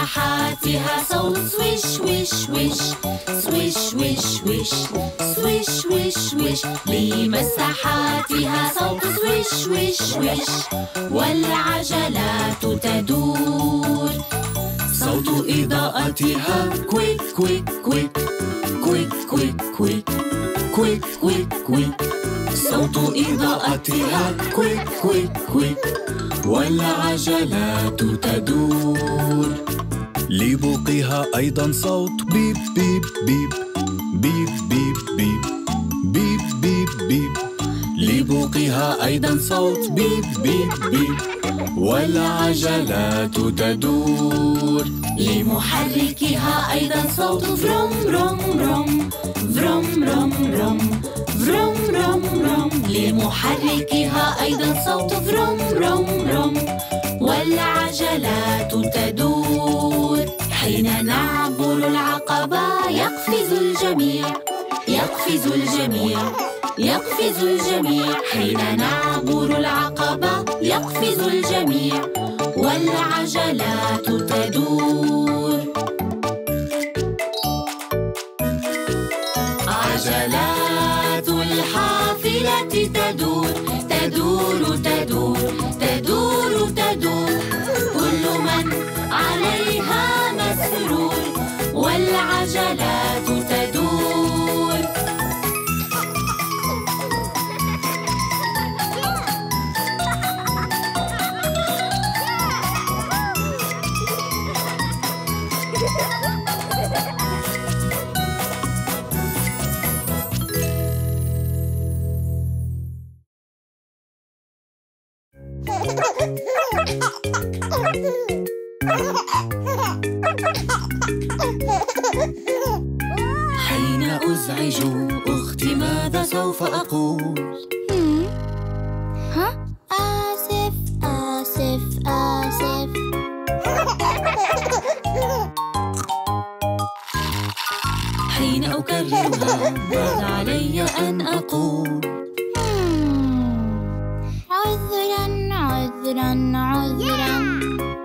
لمساحاتها صوت سويش ويش ويش سويش ويش ويش سويش ويش ويش لمساحاتها صوت سويش ويش ويش والعجلات تدور صوت إضاءتها كويك كويك كويك كويك كويك كويك كويك كويك كويك صوت إضاءتها كويك كويك كويك والعجلات تدور لبوقها أيضا صوت بيب بيب بيب بيب بيب بيب بيب بيب بيب لبوقها أيضا صوت بيب بيب بيب والعجلات تدور لمحركها أيضا صوت فروم روم روم فروم روم روم فروم روم روم لمحركها أيضا صوت فروم روم روم والعجلات تدور حين نعبر العقبة يقفز الجميع يقفز الجميع يقفز الجميع حين نعبر العقبة يقفز الجميع والعجلات تدور عجلات الحافلة تدور تدور تدور تدور تدور كل من عليها مسرور والعجلات تدور حين أزعج أختي ماذا سوف أقول؟ ها؟ آسف آسف آسف حين أكررها ماذا علي أن أقول؟ عذرا عذرا عذرا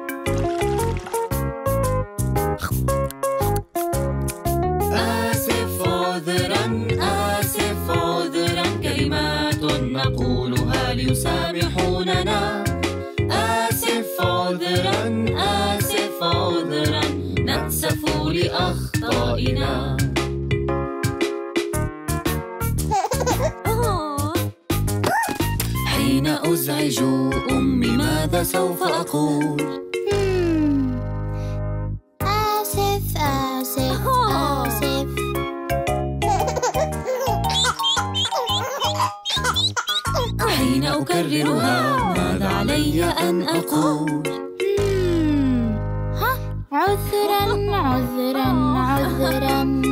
آسف عذرا آسف عذرا كلمات نقولها ليسامحوننا آسف عذرا آسف عذرا نأسف لأخطائنا حين أزعج أمي ماذا سوف أقول؟ آسف آسف آسف حين أكررها ماذا علي أن أقول؟ ها؟ عذرا عذرا عذرا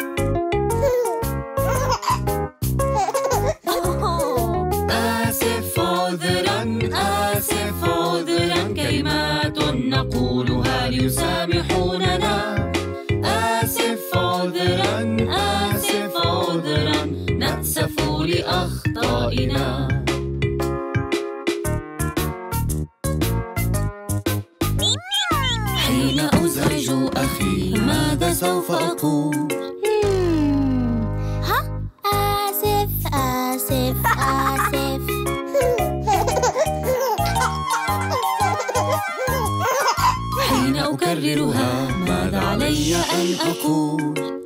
آسف عذرا آسف عذرا كلمات نقولها ليسامحوننا آسف عذرا آسف عذرا نأسف لأخطائنا حين أزعج أخي ماذا سوف أقول؟ ها؟ آسف آسف آسف حين أكررها ماذا علي أن أقول؟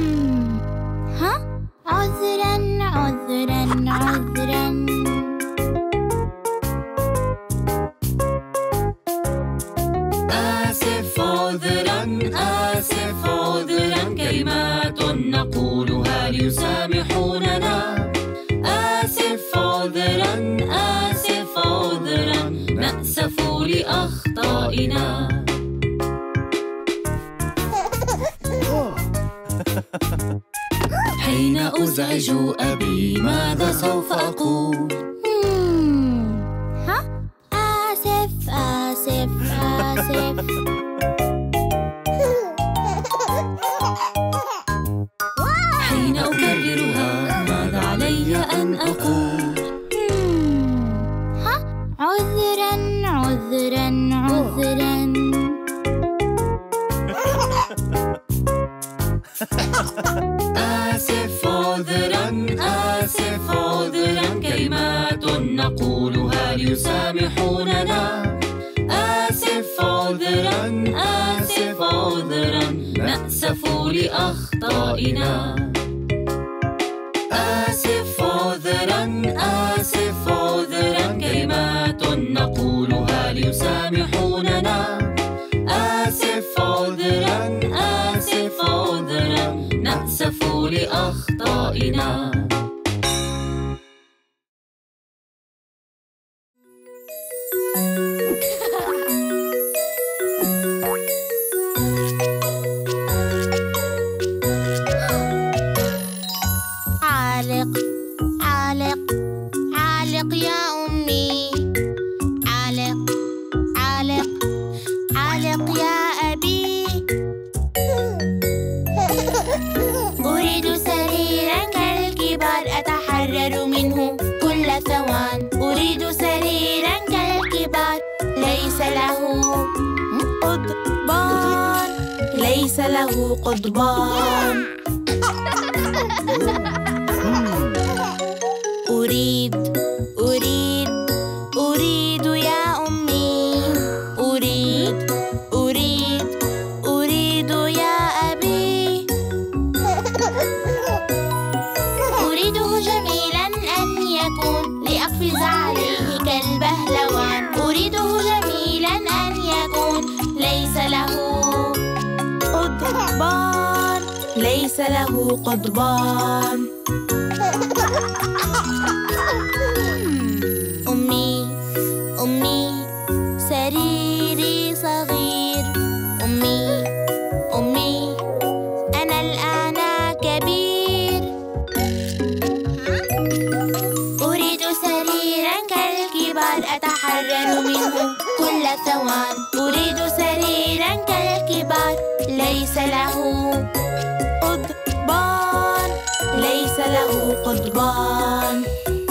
ها؟ عذرا عذرا عذرا آسف عذرا آسف عذرا كلمات نقولها ليسامحوننا آسف عذرا آسف عذرا نأسف لأخطائنا حين أزعج أبي ماذا سوف أقول؟ ها؟ آسف آسف آسف حين أكررها ماذا علي أن أقول؟ ها؟ عذرا عذرا عذرا ليسامحوننا. آسف عذرا آسف عذرا نأسف لأخطائنا. آسف عذرا آسف عذرا كلمات نقولها ليسامحوننا. آسف عذرا آسف عذرا نأسف لأخطائنا. عالق عالق عالق يا أمي. عالق عالق عالق يا أبي. أريد سريرا كالكبار أتحرر منه كل ثوان. أريد سريرا كالكبار ليس له قضبان. ليس له قضبان. أريد أريد أريد يا أمي. أريد أريد أريد يا أبي. أريده جميلا أن يكون لأقفز عليه كالبهلوان. أريده جميلا أن يكون ليس له قضبان. ليس له قضبان. أمي أمي سريري صغير. أمي أمي أنا الآن كبير. أريد سريرا كالكبار أتحرر منه كل ثوان. أريد سريرا كالكبار ليس له قضبان. ليس له قضبان.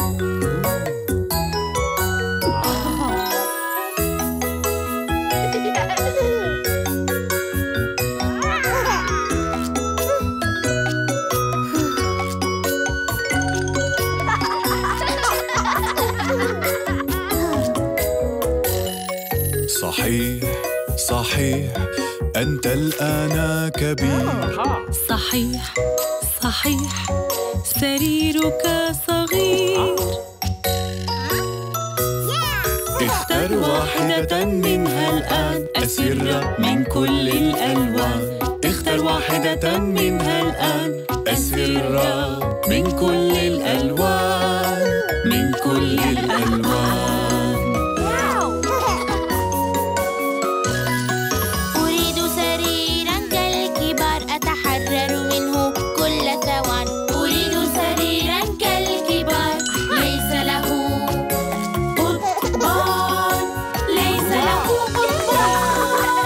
صحيح صحيح أنت الآن كبير. صحيح صحيح سريرك صغير. اختر واحدة منها الآن أسرة من كل الألوان. اختر واحدة منها الآن أسرة من كل الألوان. من كل الألوان. أريد سريرا كالكبار أتحرر منه كل ثوان. أريد سريرا كالكبار ليس له قضبان. ليس له قضبان.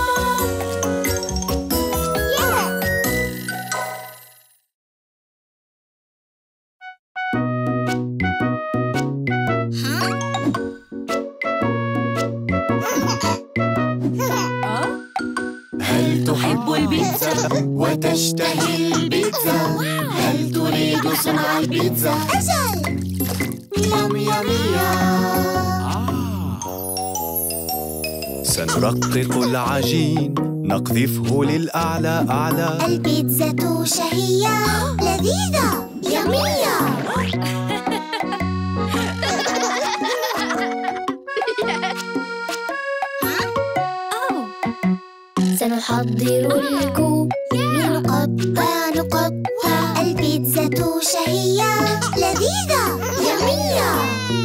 هل تحب البيتزا وتشتهي البيتزا؟ هل تريد صنع البيتزا؟ أجل. يام يام سنرقق العجين نقذفه للأعلى أعلى. البيتزا شهية لذيذة يمية. سنحضر الكوب لنقطع نقطع. البيتزا شهية لذيذة يمية.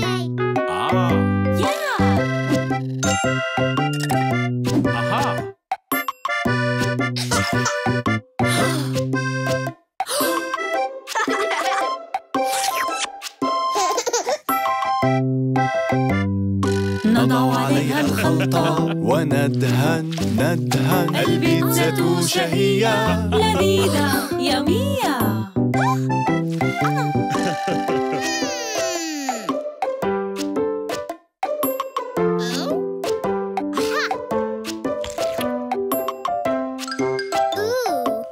نضع عليها الخلطة وندهن ندهن. البيتزا شهية لذيذة يمية.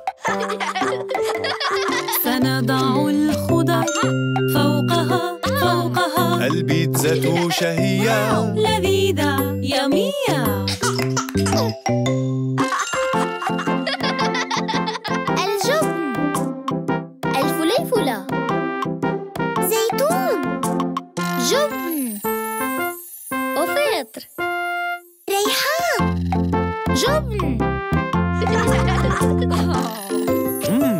سنضع الخضر فوقها فوقها. فوقها البيتزا شهية لذيذة يمية. الجبن، الفليفلة، زيتون، جبن، وفطر، ريحان، جبن. مم.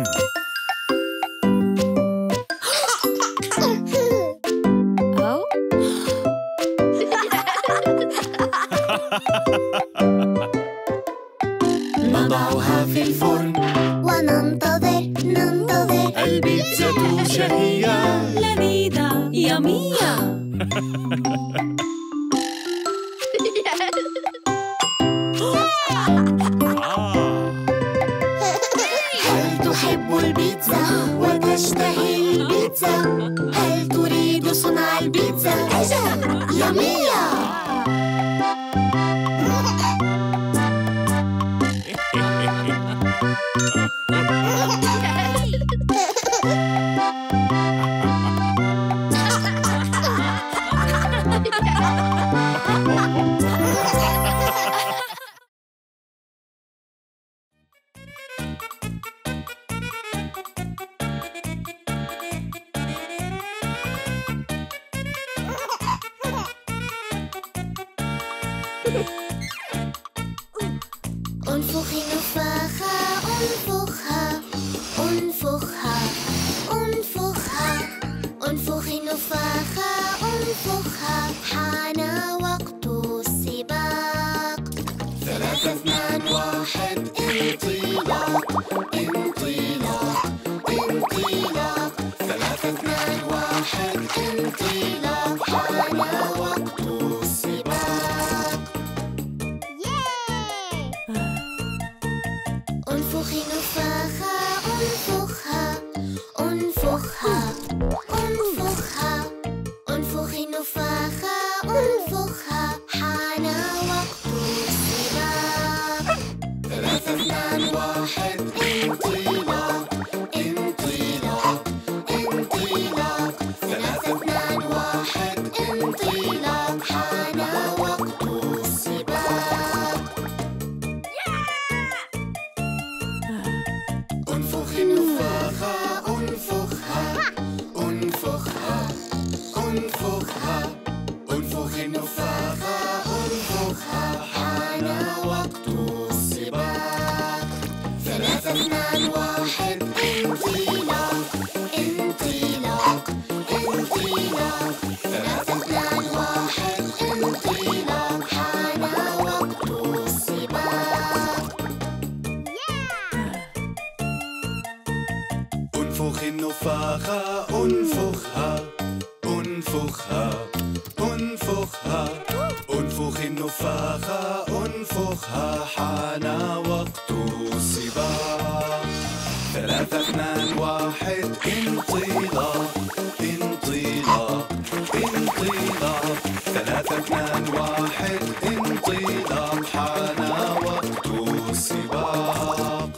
نضعها في الفرن وننتظر ننتظر البيتزا شهية لذيذة يمية. هل تحب البيتزا وتشتهي البيتزا؟ هل تريد صنع البيتزا؟ أجل، يمية. انفخي نفاخة، انفخها انفخها انفخها. انفخي نفاخة انفخها، حان وقت السباق. ثلاثة اثنان واحد، انطلاق انطلاق انطلاق. ثلاثة اثنان واحد، انطلاق، حان وقت السباق. انفخي نفاخة انفخها انفخها انفخها. انفخي نفاخة انفخها، حان وقت السباق. ثلاثة اثنان واحد، انطلاق انطلاق انطلاق. ثلاثة اثنان واحد، انطلاق، حان وقت السباق. انفخي النفاخة انفخها انفخها انفخها. انفخي النفاخة انفخها، حان وقت السباق. ثلاثة اثنان واحد، انطلاق انطلاق انطلاق. ثلاثة اثنان واحد، انطلاق، حان وقت السباق. انفخي النفاخة انفخها انفخها انفخها. انفخي النفاخة انفخها، حان وقت السباق. ثلاثة اثنان واحد، انطلاق انطلاق انطلاق. ثلاثة اثنان واحد، انطلاق، حان وقت السباق.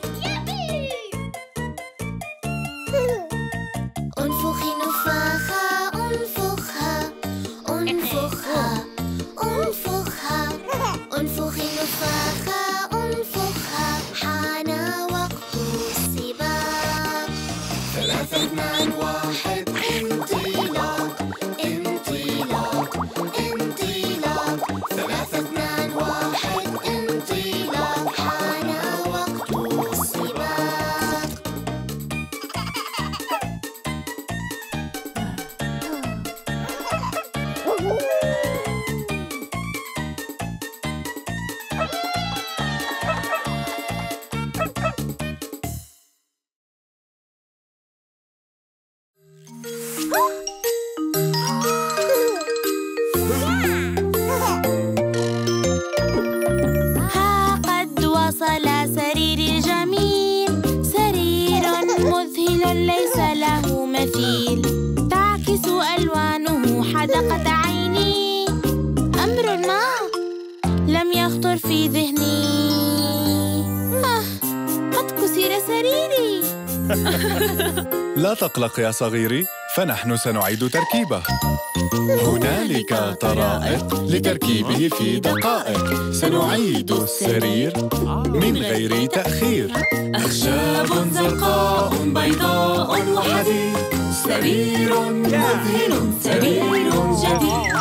انفخي نفاخة انفخها انفخها انفخها. انفخي نفاخة انفخها، حان وقت السباق. ثلاثة اثنان واحد، انطلاق انطلاق انطلاق. ثلاثة اثنان واحد، انطلاق، حان وقت السباق. ها قد وصل سريري الجميل، سرير مذهل ليس له مثيل، تعكس ألوانه حدقة عيني. أمر ما لم يخطر في ذهني. آه، قد كسر سريري. لا تقلق يا صغيري، فنحن سنعيد تركيبه. هنالك طرائق لتركيبه في دقائق. سنعيد السرير من غير تأخير. أخشاب زرقاء بيضاء وحديد، سرير مذهل سرير جديد.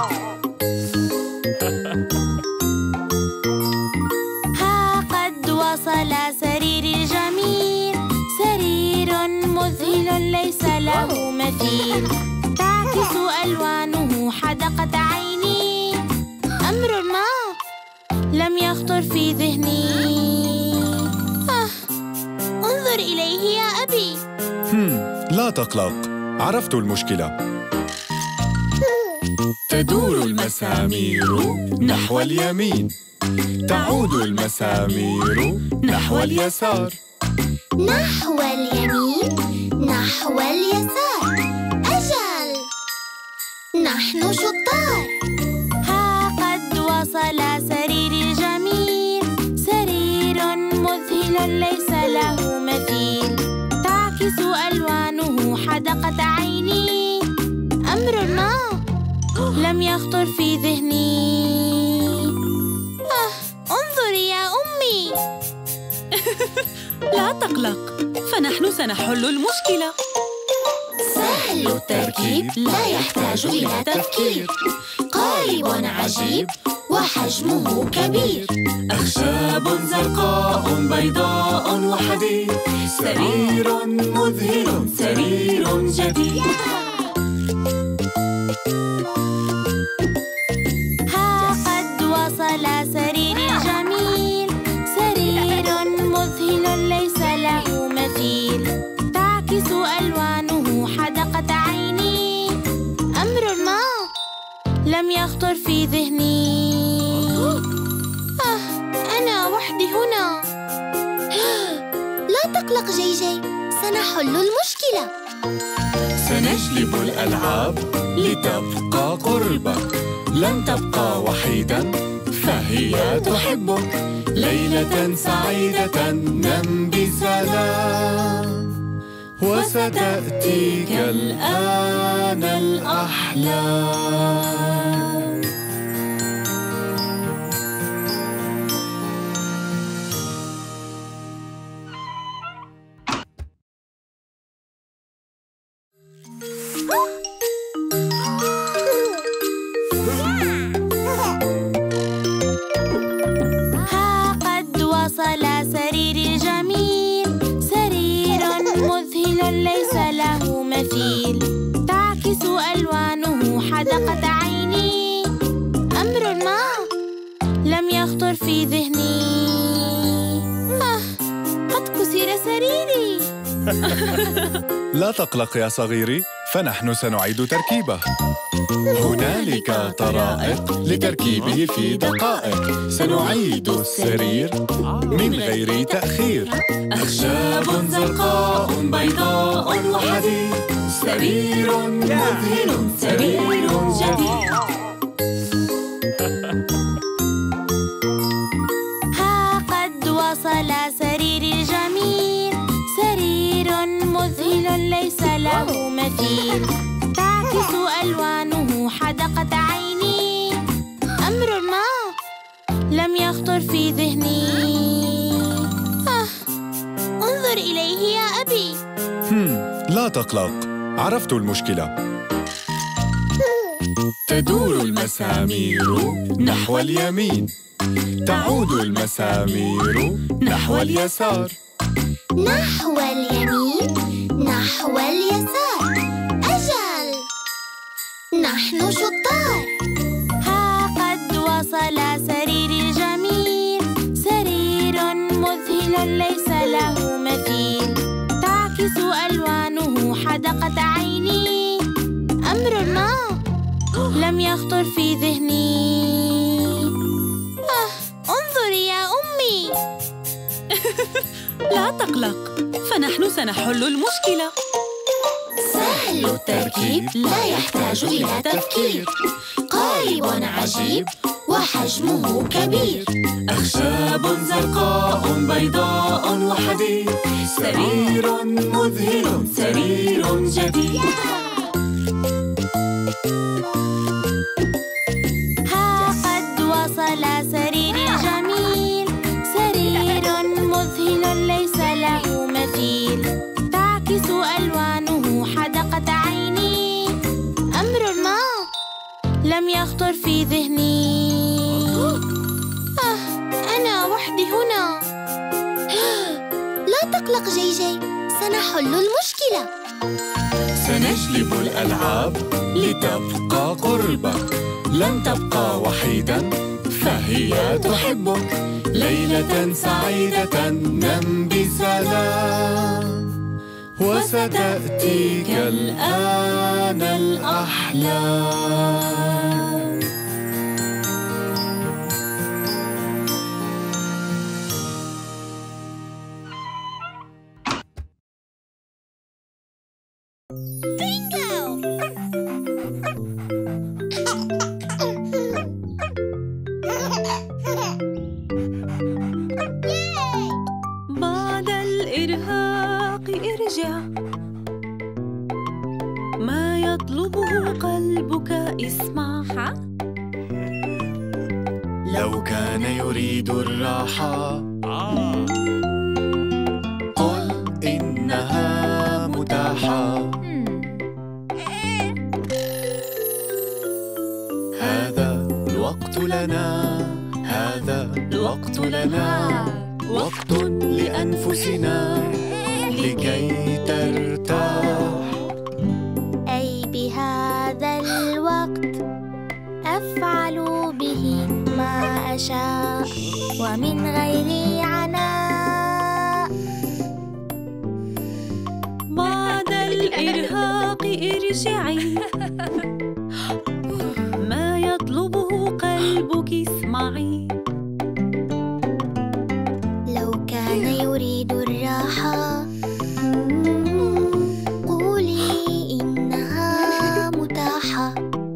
ها قد وصل سريري الجميل، سرير مذهل ليس له مثيل، تعكس ألوانه حدقة عيني. أمر ما لم يخطر في ذهني. آه. انظر إليه يا أبي. هم. لا تقلق، عرفت المشكلة. تدور المسامير نحو اليمين، تعود المسامير نحو اليسار. نحو اليمين، نحو اليسار. أجل، نحن شطار. ها قد وصل سريري الجميل، سرير مذهل ليس له مثيل، تعكس ألوانه حدقة عيني. أمر ما لم يخطر في ذهني. آه، انظري يا أمي. لا تقلق، فنحن سنحل المشكلة. سهل التركيب لا يحتاج إلى تفكير، قالب عجيب وحجمه كبير. أخشاب زرقاء بيضاء وحديد، سرير مذهل سرير جديد. ها قد وصل سريري الجميل، سرير مذهل ليس له مثيل، تعكس ألوانه حدقة عيني. أمر ما لم يخطر في ذهني. آه، أنا وحدي هنا. لا تقلق جي جي، سنحل المشكلة. سنجلب الألعاب لتبقى قربك، لن تبقى وحيدا فهي تحبك. ليلة سعيدة نم بسلام، وستأتيك الآن الأحلام. ها قد وصل سريري الجميل، سرير مذهل ليس له مثيل، تعكس ألوانه حدقة عيني. أمر ما لم يخطر في ذهني. آه، قد كسر سريري. لا تقلق يا صغيري، فنحن سنعيد تركيبه. هنالك طرائق لتركيبه في دقائق. سنعيد السرير من غير تأخير. أخشاب زرقاء بيضاء وحديد، سرير مذهل سرير جديد. ها قد وصل سريري الجميل، سرير مذهل ليس له مثيل، تعكس ألوانه حدقة عيني. أمر ما لم يخطر في ذهني. آه، انظر إليه يا أبي. هم. لا تقلق، عرفت المشكلة. تدور المسامير نحو اليمين، تعود المسامير نحو اليسار. نحو اليمين، نحو اليسار. أجل، نحن شطار. ها قد وصل سريري الجميل، سرير مذهل ليس له مثيل، تعكس ألوانه حدقة عيني. أمر ما لم يخطر في ذهني. آه، انظري يا أمي. لا تقلق، فنحن سنحل المشكلة. سهل التركيب لا يحتاج إلى تفكير، قالب عجيب وحجمه كبير. أخشاب زرقاء بيضاء وحديد، سرير مذهل سرير جديد. لم يخطر في ذهني. آه، أنا وحدي هنا. لا تقلق جي جي، سنحل المشكلة. سنجلب الألعاب لتبقى قربك، لن تبقى وحيدا فهي تحبك. ليلة سعيدة نم بسلام، وستأتيك الآن الأحلام. بعد الإرهاق ارجع، ما يطلبه قلبك اسمع. لو كان يريد الراحة قل إنها متاحة. هذا الوقت لنا، هذا الوقت لنا، وقت لأنفسنا لكي ترتاح. أي بهذا الوقت أفعل به ما أشاء ومن غير عناء. بعد الإرهاق ارجعي، ما يطلبه قلبك اسمعي. لو كان يريد الراحة قولي إنها متاحة.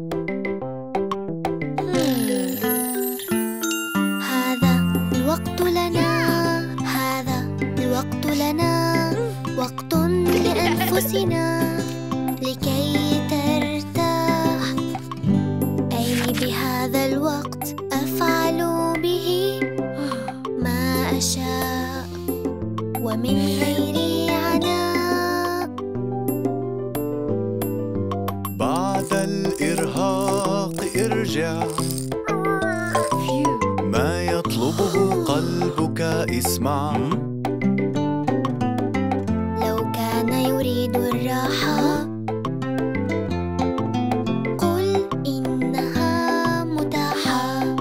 هذا الوقت لنا، هذا الوقت لنا، وقت لأنفسنا لكي ترتاح. أي بهذا الوقت أفعل به ما أشاء ومن غير عناء. بعد الإرهاق ارجع، ما يطلبه قلبك اسمع. لو كان يريد الراحة قل إنها متاحة.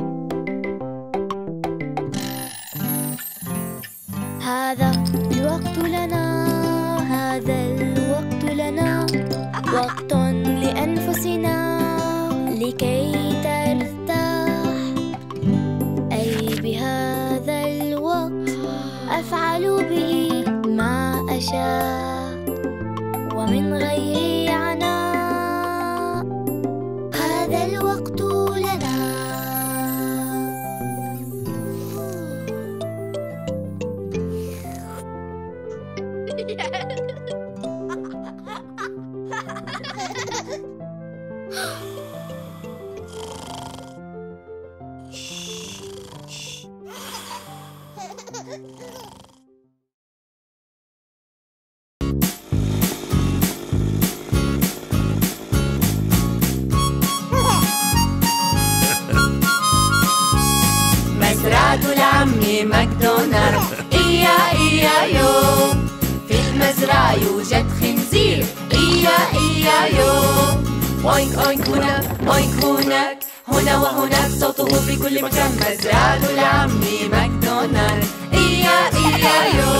هذا الوقت لنا، هذا الوقت لنا، وقت لأنفسنا لكي ترتاح. أي بهذا الوقت أفعل به ما أشاء ومن غير عناء. هذا الوقت لنا. مزرعة العم ماكدونالد إيا إيا يو. في المزرعة يوجد خنزير إيا إيا يو. أوينك أوينك هنا أوينك هناك، هنا وهناك، صوته في كل مكان. مزرعة العم ماكدونالد إيا إيا يو.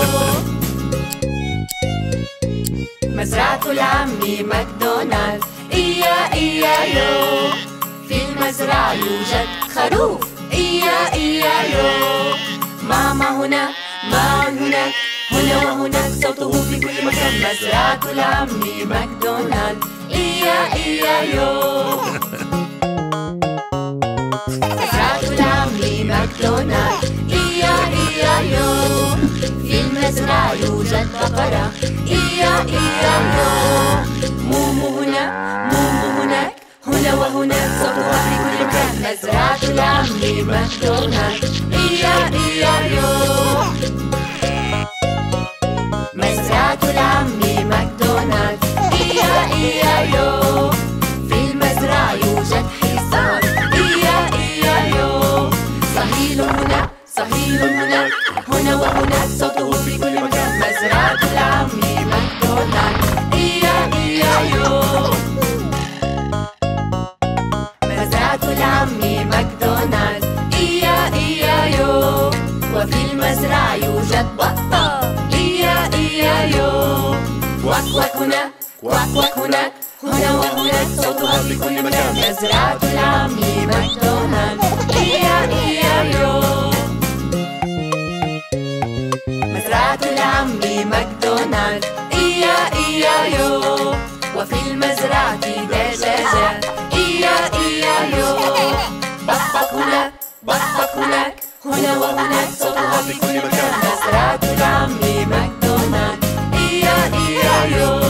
مزرعة العم ماكدونالد إيا إيا يو. في المزرعة يوجد خروف إيا إيا يو. ماما هنا ماما هناك، هنا وهناك، صوته في كل مكان. مزرعة العم ماكدونالد إيا إيا يو. مزرعة العم ماكدونالد إيا إيا يو. في المزرعة يوجد بقرة إيا إيا يو. مومو هنا مومو هناك، هنا وهناك، صوتها في كل مكان. مزرعة العم ماكدونالد إيا إيا يو. مزرعة العم ماكدونالد إيا إيا يو. في المزرعة يوجد حصان مزرعة العم ماكدونالد. إيا إيا يو، وفي المزرعة يوجد بطة. إيا إيا يو، كواك كواك هنا، كواك كواك هناك، هنا وهناك، صوتها في كل مكان. مزرعة العم ماكدونالد. إيا إيا يو، مزرعة العم ماكدونالد. إيا إيا يو، وفي المزرعة دجاجات. إيا إيا يو، بطبق هنا بطبق هناك، هنا وهناك، صوتها في كل مكان. مزرعة العم ماكدونالد. إيا إيا يو.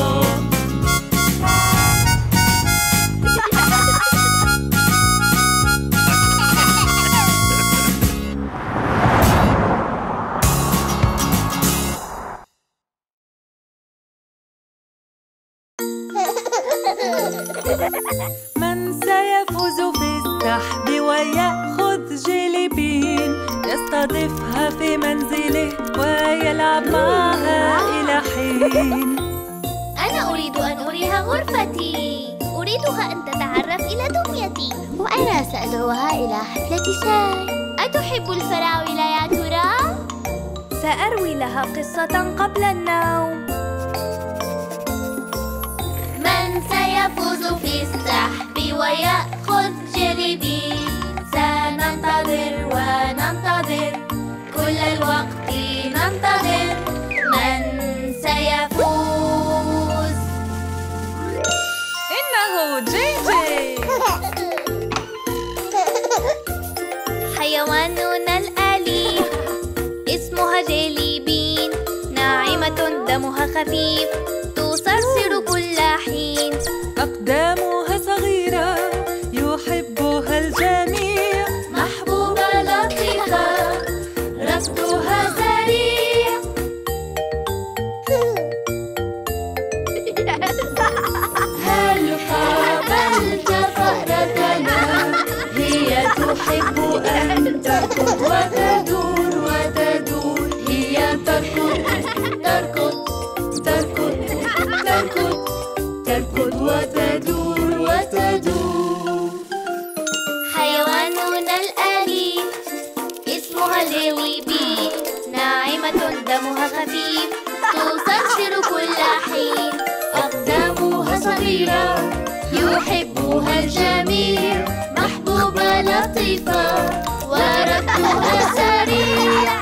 من سيفوز في السحب ويأخذ جيلي بين؟ يستضيفها في منزله ويلعب معها إلى حين. أنا أريد أن أريها غرفتي. أريدها أن تتعرف إلى دميتي. وأنا سأدعوها إلى حفلة شاي. أتحب الفراولة يا ترى؟ سأروي لها قصة قبل النوم. من سيفوز في السحب ويأخذ جيلي بين؟ سننتظر وننتظر كل الوقت ننتظر. من سيفوز؟ إنه جي جي. حيواننا الأليف اسمها جيلي بين، ناعمة دمها خفيف، تصرصر كل حين. أقدامها صغيرة يحبها الجميع، محبوبة لطيفة ركضها سريع. هل قابلت فأرتنا؟ هي تحب أن تركض وتدور وتدور. هي تركض تركض تركض تركض تركض وتدور وتدور. حيواننا الأليف اسمها جيلي بين، ناعمة دمها خفيف، تصرصر كل حين. أقدامها صغيرة يحبها الجميع، محبوبة لطيفة وركضها سريع.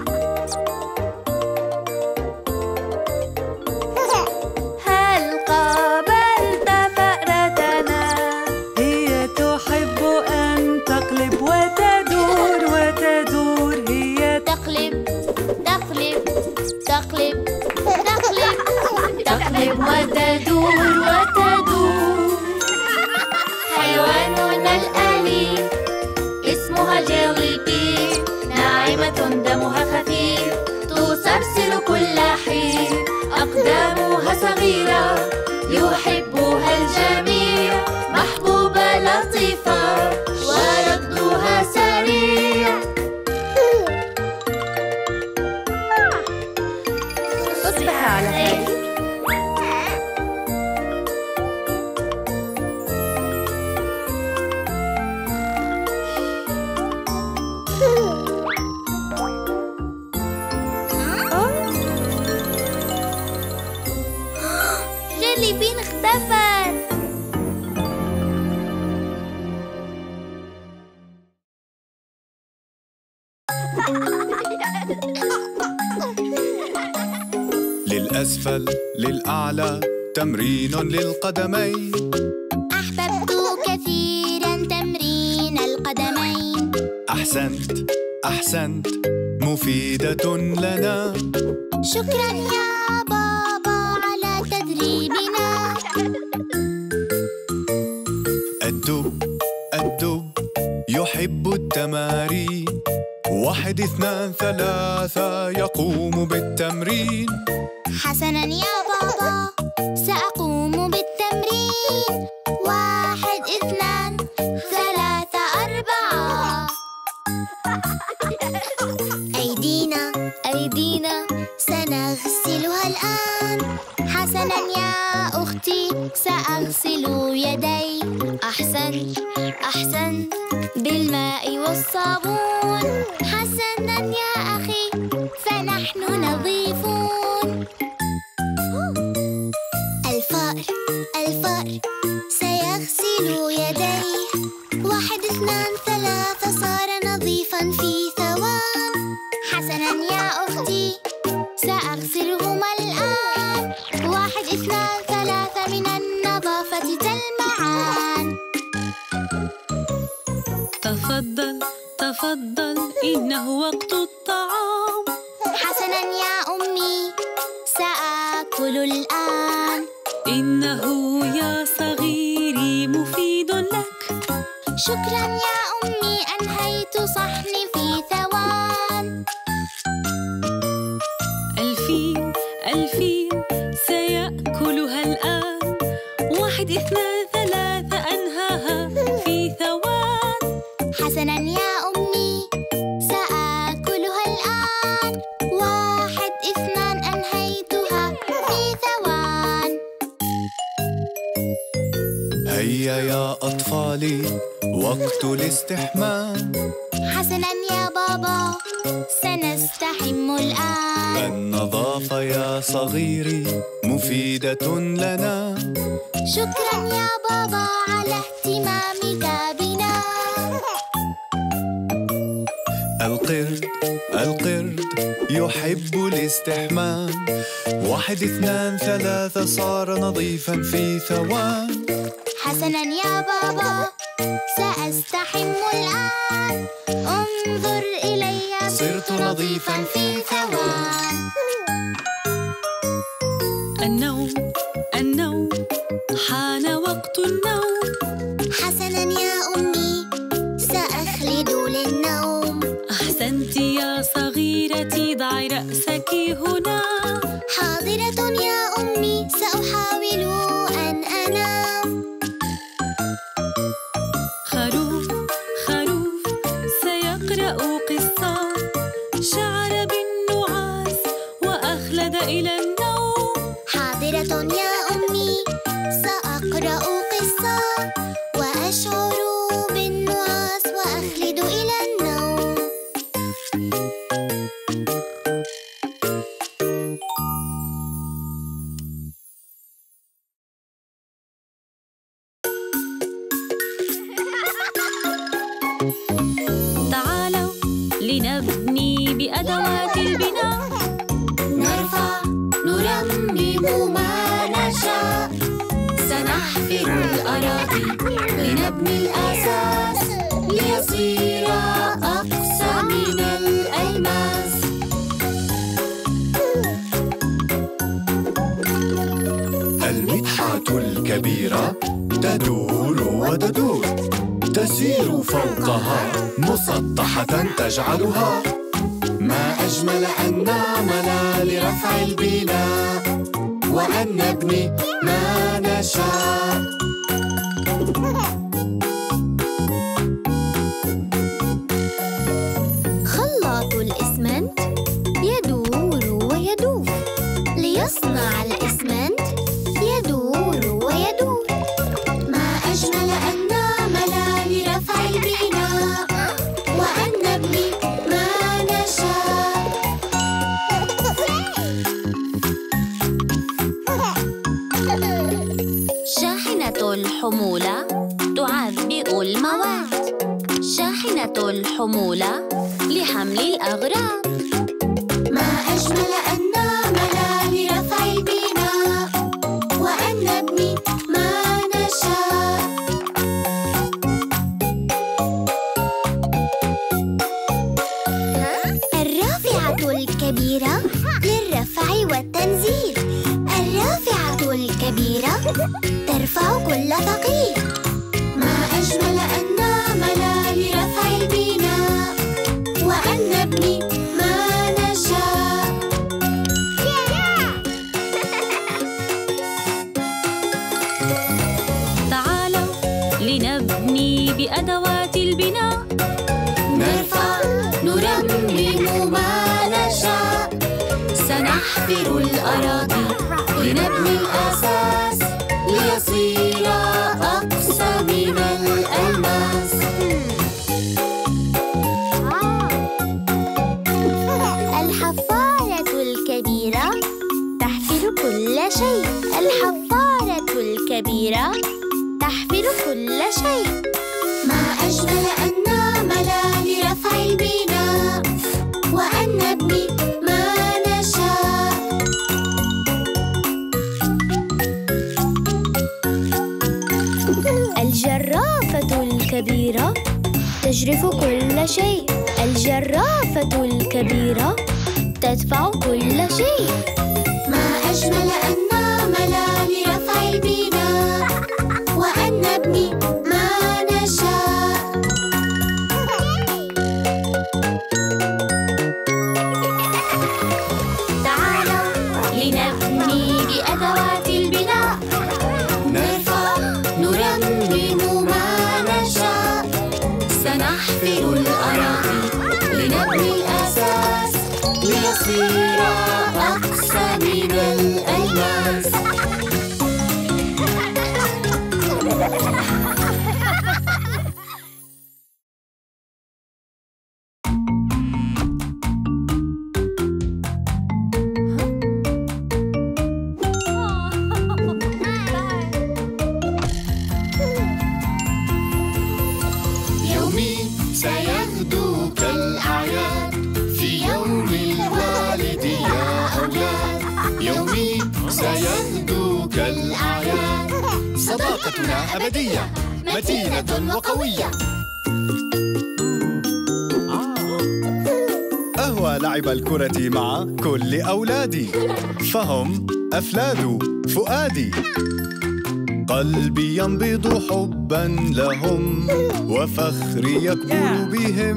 هل قابلت فأرتنا؟ هي تحب أن تقلب وتدور وتدور. هي تقلب تقلب تقلب تقلب تقلب وتدور وتدور. حيواننا الأليف اسمها جيلي بين، ناعمة دمها خفيف، تصرصر كل حين. أقدامها صغيرة يحبها الجميع، محبوبة لطيفة وركضها سريع. تصبح على خير. جيلي بين اختفت. للأسفل للأعلى تمرين للقدمين. أحببت كثيرا تمرين القدمين. أحسنت أحسنت مفيدة لنا. شكرا يا بابا على تدريبنا. الدب الدب يحب التمارين. واحد اثنان ثلاثة يقوم بالتمرين. حسنا يا بابا سأقوم بالتمرين. واحد اثنان ثلاثة أربعة. أيدينا أيدينا سنغسلها الآن. حسنا يا أختي سأغسل يدي. أحسنت أحسنت بالماء والصابون. حسناً يا أخي فنحن نظيفون. الفأر الفأر سيغسل يديه. واحد اثنان ثلاثة صار نظيفاً في ثوان. حسناً يا أختي سأغسلهما الآن. واحد اثنان ثلاثة من النظافة تلمعان. تفضل تفضل إنه وقت الطعام. حسناً يا أمي سآكل الآن. إنه يا صغيري مفيد لك. شكراً يا أمي أنهيت صحني في ثوان. الفيل الفيل سيأكلها الآن. واحد اثنان ثلاثة أنهاها في ثوان. حسناً يا أمي سآكلها الآن. واحد اثنان أنهيتها في ثوان. هيا يا أطفالي وقت الاستحمام. حسناً يا بابا سنستحم الآن. النظافة يا صغيري مفيدة لنا. شكراً يا بابا على اهتمامك بنا. القرد القرد يحب الاستحمام. واحد اثنان ثلاثة صار نظيفاً في ثوان. حسناً يا بابا سأستحم الآن. انظر إلي صرت نظيفاً في ثوان. النوم النوم حان وقت النوم. حسناً يا أمي سأخلد للنوم. أحسنت يا صغيرتي ضعي رأسك هنا. حاضرة يا أمي سأحاول أن أنام. خروف خروف سيقرأ قصة. شعر بالنعاس وأخلد إلى النوم. حاضرة يا أمي سأقرأ قصة. وأشعر بالنعاس وأخلد إلى النوم. تعالوا لنبني بأدوات البناء. نرفع نرمم ما نشاء. سنحفر الأراضي لنبني الأساس. ليصير أقسى من الألماس. المدحة الكبيرة تدور وتدور. تسير فوقها مسطحة تجعلها. ما أجمل أن نعمل لرفع البناء. وأن نبني ما نشاء. خلاط الإسمنت يدور ويدور. ليصنع الإسمنت يدور ويدور. ما أجمل أن نعمل لرفع البناء. وأن نبني ما نشاء. شاحنة الحمولة تعبئ المواد. شاحنة الحمولة لحمل الأغراض. ما أجمل أن نعمل لرفع البناء. وأن نبني ما نشاء. الرافعة الكبيرة للرفع والتنزيل. الرافعة الكبيرة ترفع كل ثقيل. ما أجمل أن نعمل لرفع البناء. وأن نبني ما نشاء. تعالوا لنبني بأدوات البناء. نرفع نرمم ما نشاء. سنحفر الأراضي لنبني الأساس. ليصير كبيرة تجرف كل شيء. الجرافة الكبيرة تدفع كل شيء. ما أجمل أن نعمل لرفع البناء وأن نبني ما نشاء. تعالوا لنبني بأدوات البناء، نرفع نرمم ما نشاء. سنحفر الأراضي لنبني الأساس ليصير أقسى من الألماس. يومي سيغدو كالأعياد في يوم الوالد يا أولاد. يومي سيغدو كالأعياد، صداقتنا أبدية متينة وقوية. أهوى لعب الكرة مع كل أولادي، فهم أفلاد فؤادي. قلبي ينبض حباً لهم وفخري يكبر بهم.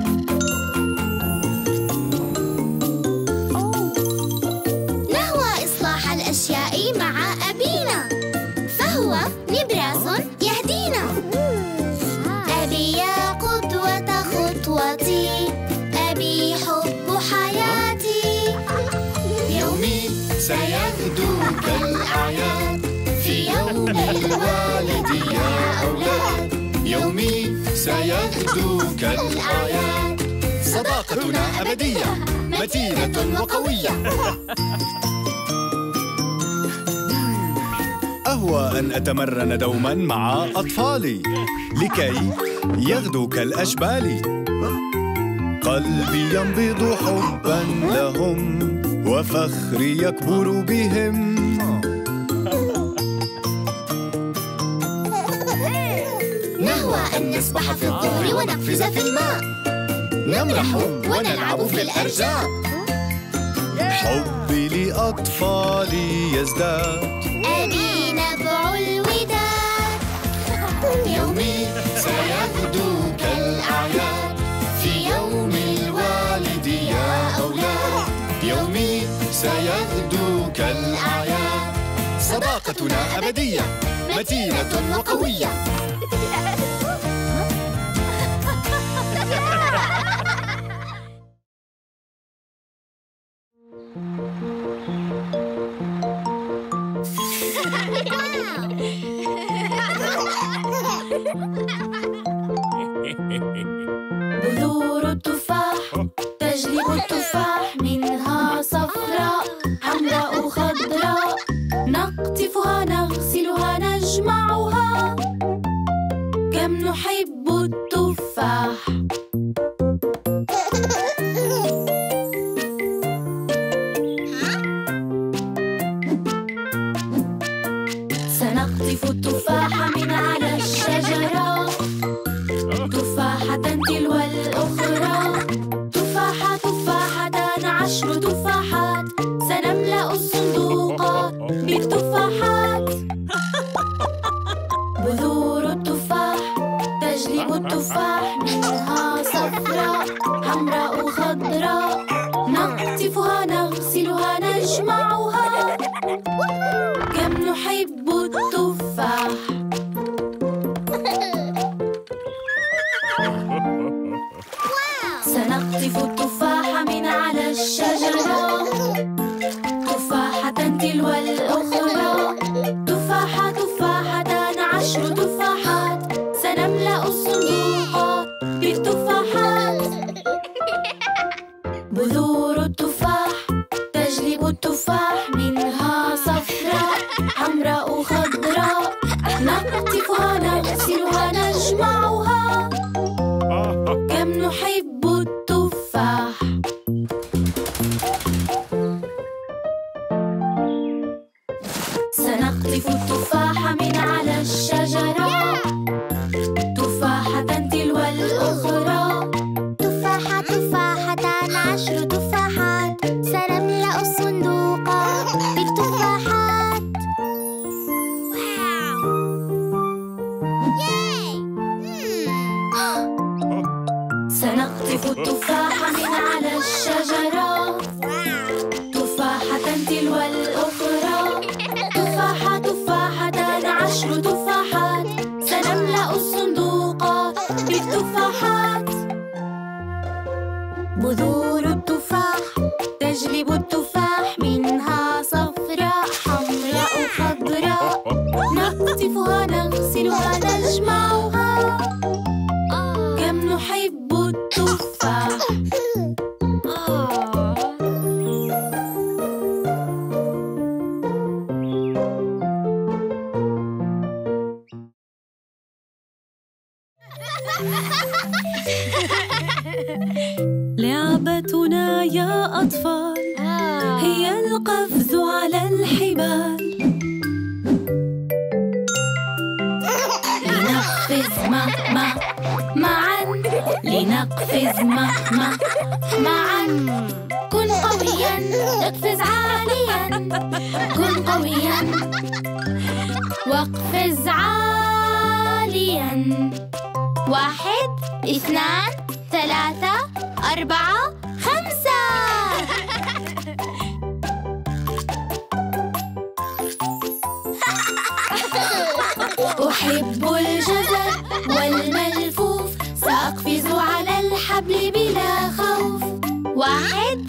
نهوى إصلاح الأشياء مع أبينا، فهو نبراس يهدينا. أبي يا قدوة خطوتي، أبي حب حياتي. يومي سيغدو كالأعياد في يوم الوالد يا أولاد. يومي سيغدو كالأعياد، صداقتنا أبدية متينة وقوية. أهوى أن أتمرن دوماً مع أطفالي لكي يغدو كالأشبال. قلبي ينبض حباً لهم وفخري يكبر بهم. نهوى أن نسبح في الظهر ونقفز في الماء، نمرح ونلعب في الأرجاء. حبي لأطفالي يزداد، أبي نبع الوداد. يومي سيغدو كالأعياد في يوم الوالد يا أولاد. يومي سيغدو كالأعياد، صداقتنا أبدية متينة وقوية. بذور التفاح تجلب التفاح، منها صفراء حمراء خضراء. نقطفها نغسلها نجمعها، كم نحب التفاح. سنقطف التفاح من على الشجرة، تفاحة تلو الأخرى. تفاحة تفاحتان عشر تفاحات، سنملأ الصندوق بالتفاحات. بذور التفاح تجلب التفاح، منها صفراء حمراء خضراء. نقطفها نغسلها نجمعها، كم نحب التفاح. سنقطف التفاح من على الشجرة، تفاحة تلو الأخرى. تفاحة تفاحتان عشر تفاحات، سنملأ الصندوق بالتفاحات. بذور التفاح تجلب التفاح، منها صفراء حمراء خضراء. نقطفها نغسلها نجمعها، كم نحب التفاح. سنقطف التفاح من على الشجرة، تفاحة سنقطف التفاحة من على الشجرة، تفاحة تلو الأخرى، تفاحة تفاحتان عشر تفاحات، سنملأ الصندوق بالتفاحات. بذور التفاح تجلب التفاح، منها صفراء حمراء خضراء، نقطفها نغسلها نجمعها، كم نحب التفاح. لعبتنا يا أطفال هي القفز على الحبال، لنقفز ما ما معا، لنقفز ما ما معا. كن قويا اقفز عاليا، كن قويا واقفز عاليا. واحد اثنان ثلاثة أربعة خمسة. أحب الجزر والملفوف، سأقفز على الحبل بلا خوف. واحد.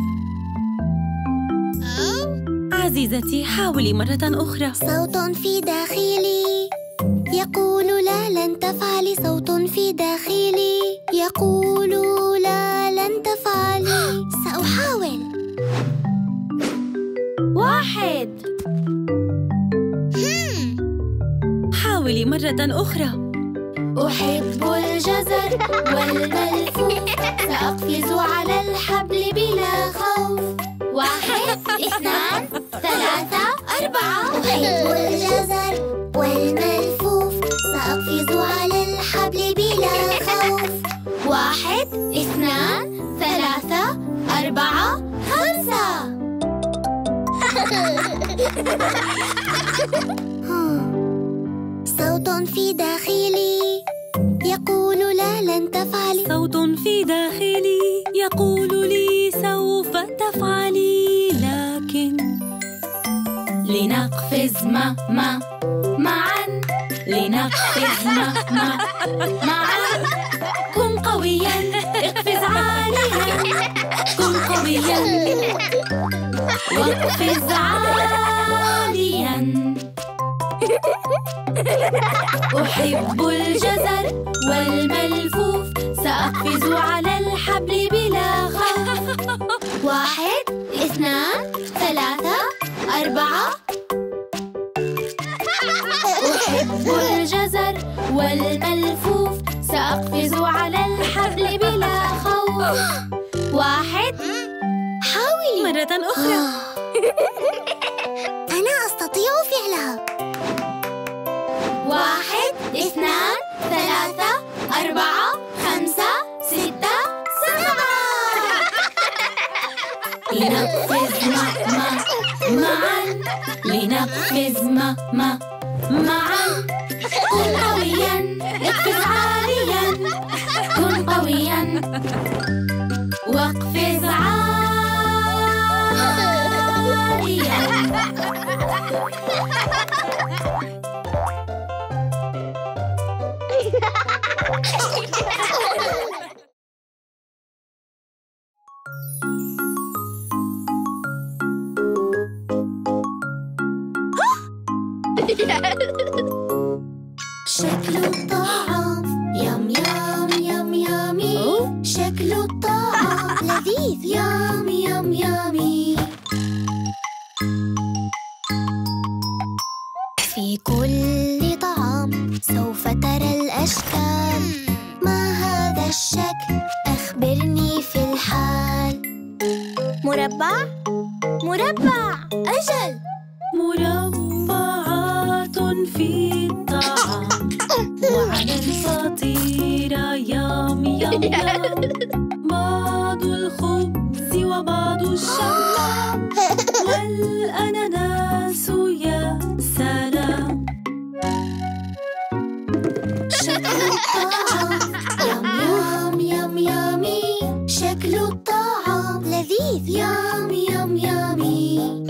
عزيزتي حاولي مرة أخرى. صوت في داخلي يقول لا لن تفعلي، صوت في داخلي يقول لا لن تفعلي. سأحاول. واحد. حاولي مرة أخرى. أحب الجزر والملفوف، سأقفز على الحبل بلا خوف. واحد اثنان ثلاثة أربعة. أحب الجزر والملفوف، سأقفز على الحبل بلا خوف. واحد اثنان ثلاثة أربعة خمسة. صوت في داخلي يقول لا لن تفعلي، صوت في داخلي يقول لي سوف تفعلي، لكن لنقفز ما ما معا، لنقفز ما ما معا. كن قويا اقفز عاليا، كن قويا واقفز عاليا. أحب الجزر والملفوف، سأقفز على الحبل بلا خوف. واحد اثنان ثلاثة أربعة. أحب الجزر والملفوف، سأقفز على الحبل بلا خوف. واحد. حاولي مرة أخرى. أنا أستطيع فعلها. واحد اثنان ثلاثة أربعة خمسة ستة سبعة. لنقفز ما ما معا، لنقفز ما ما معا. كن قويا اقفز عاليا، كن قويا واقفز عاليا. شكل الطعام يم يم يم يامي، شكل الطعام لذيذ يم يم يامي. في كل طعام سوف ترى الأشكال، ما هذا الشكل؟ أخبرني في الحال. مربع مربع أجل. مربعات في الطعام وعلى الفطيرة يام يام يام، بعض الخبز وبعض الشمام والأناناس يا سلام. شكل الطعام يم يم يم يامي يام يامي.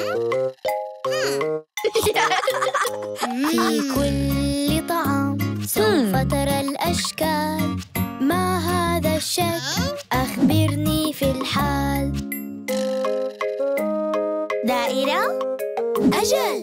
في كل طعام سوف ترى الأشكال. ما هذا الشكل؟ أخبرني في الحال. دائرة؟ أجل.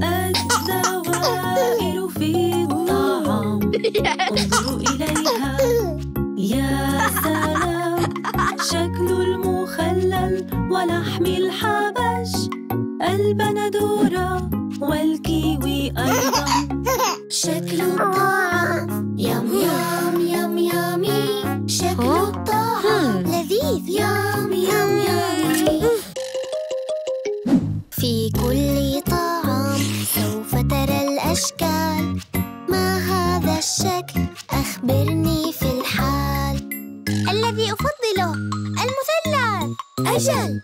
الدوائر في الطعام انظروا إليها. يا سلام، شكل المخلل ولحم الحبش، البندورة والكيوي أيضا. شكل الطعام يام يام يام يامي. شكل الطعام لذيذ يام يام يامي. في كل طعام سوف ترى الأشكال. ما هذا الشكل؟ أخبرني في الحال. الذي أفضله المثلث. أجل.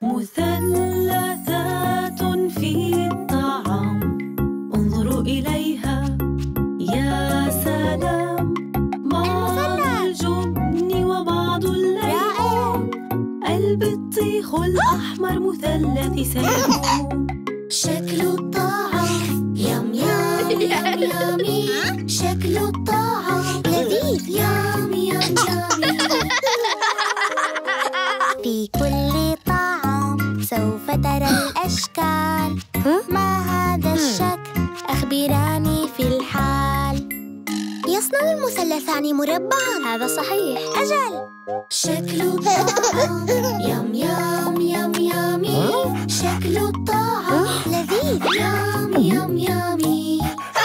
مثلثات في الطعام انظروا إليها. يا سلام، بعض الجبن وبعض الليمون، البطيخ الأحمر مثلث سيكون. شكل الطعام يام يام يام يامي. شكل الطعام لذيذ يام يام يامي. في كل طعام سوف ترى الأشكال. ما هذا الشكل؟ أخبراني في الحال. يصنع المثلثان مربعا. هذا صحيح. أجل. شكل الطعام يام يام يام يامي. شكل الطعام لذيذ يام يام يامي.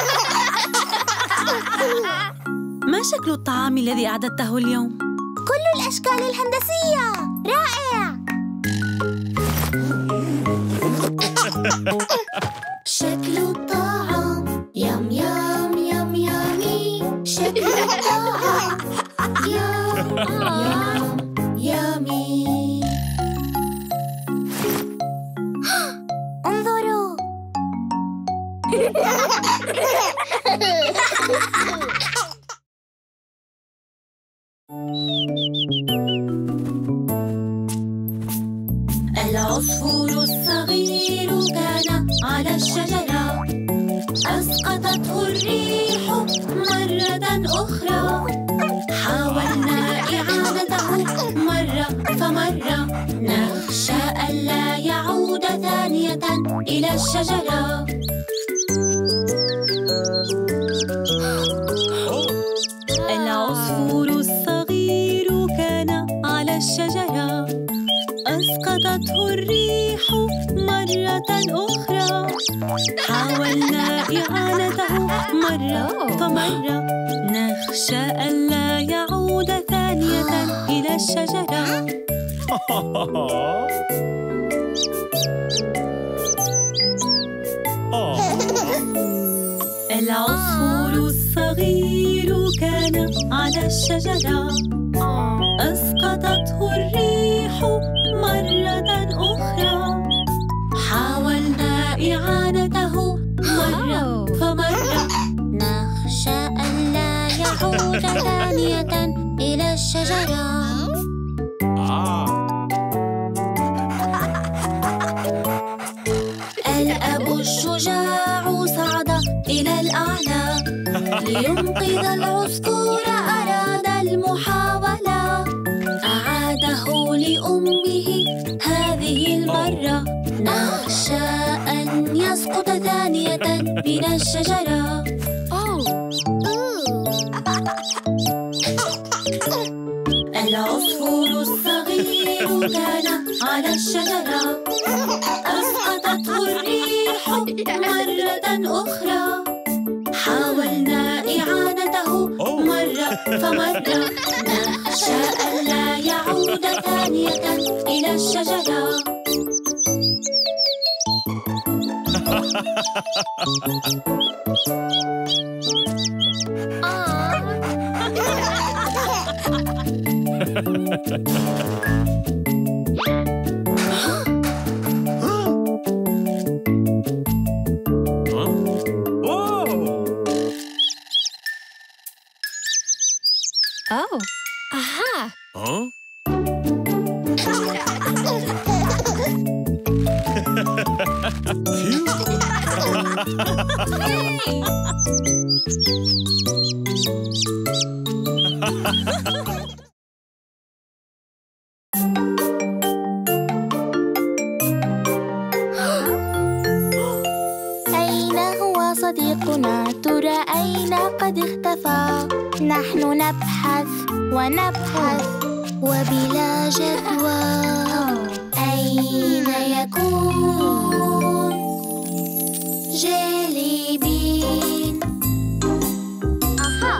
ما شكل الطعام الذي أعددته اليوم؟ كل الأشكال الهندسية. رائع. شكل الطعام يام يام يام يامي. شكل الطعام يام يام يامي. انظروا. العصفور الصغير كان على الشجرة، أسقطته الريح مرة أخرى. حاولنا إعادته مرة فمرة، نخشى ألا يعود ثانية إلى الشجرة. العصفور الصغير كان على الشجرة، أسقطته الريح مرة أخرى. حاولنا إعادته مرة فمرة، نخشى ألا يعود ثانية إلى الشجرة. العصفور الصغير كان على الشجرة، أسقطته الريح مرة أخرى. حاولنا إعادته مرة فمرة، نخشى ألا يعود ثانية إلى الشجرة. الأب الشجاع صعد إلى الأعلى لينقذ العصفور. أراد المحاولة، أعاده لأمه هذه المرة. نخشى أن يسقط ثانية من الشجرة. العصفور الصغير كان على الشجرة، أسقطته الريح مرة أخرى. حاولنا إعادته مرة فمرة، نخشى ألا يعود ثانية إلى الشجرة. Oh. Aha. Huh? أين هو صديقنا؟ ترى أين قد اختفى؟ نحن نبحث ونبحث وبلا جدوى. أين يكون جيلي بين؟ أها.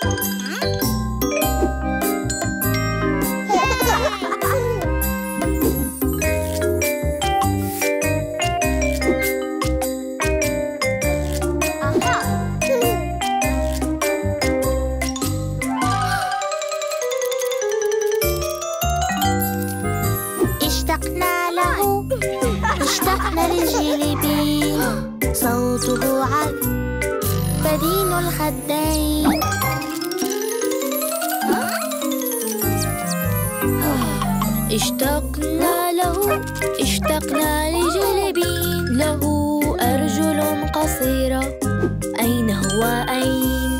اشتقنا له، اشتقنا للجيلي بين. صوته عذب بدين الخدين. اشتقنا له، اشتقنا لجيلي بين. له أرجل قصيرة، أين هو أين؟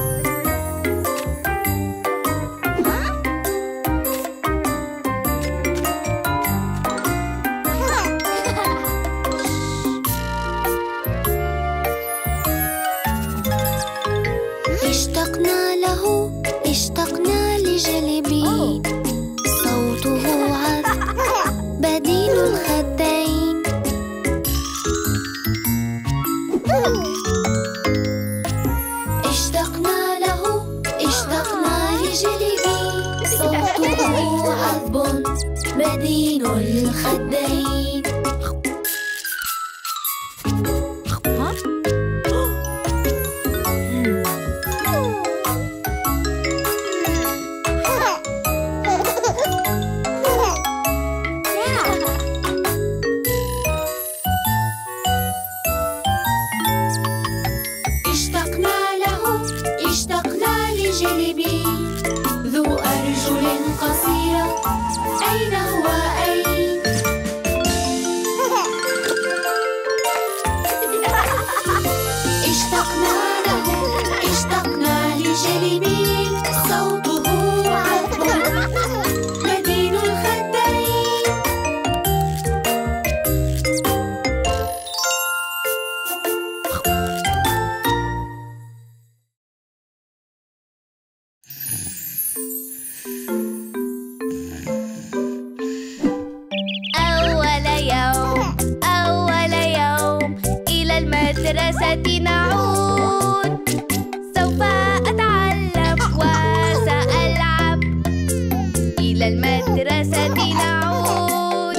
اشتقنا له، اشتقنا لجيلي بين. صوته عذب بدين الخدين. اشتقنا له، اشتقنا لجيلي بين. صوته عذب بدين الخدين. ذو أرجل قصيرة، أين هو أين؟ اشتقنا له، اشتقنا لجيلي بين. صوته عذب بدين الخدين. المدرسة نعود. سوف أتعلم وسألعب. إلى المدرسة نعود.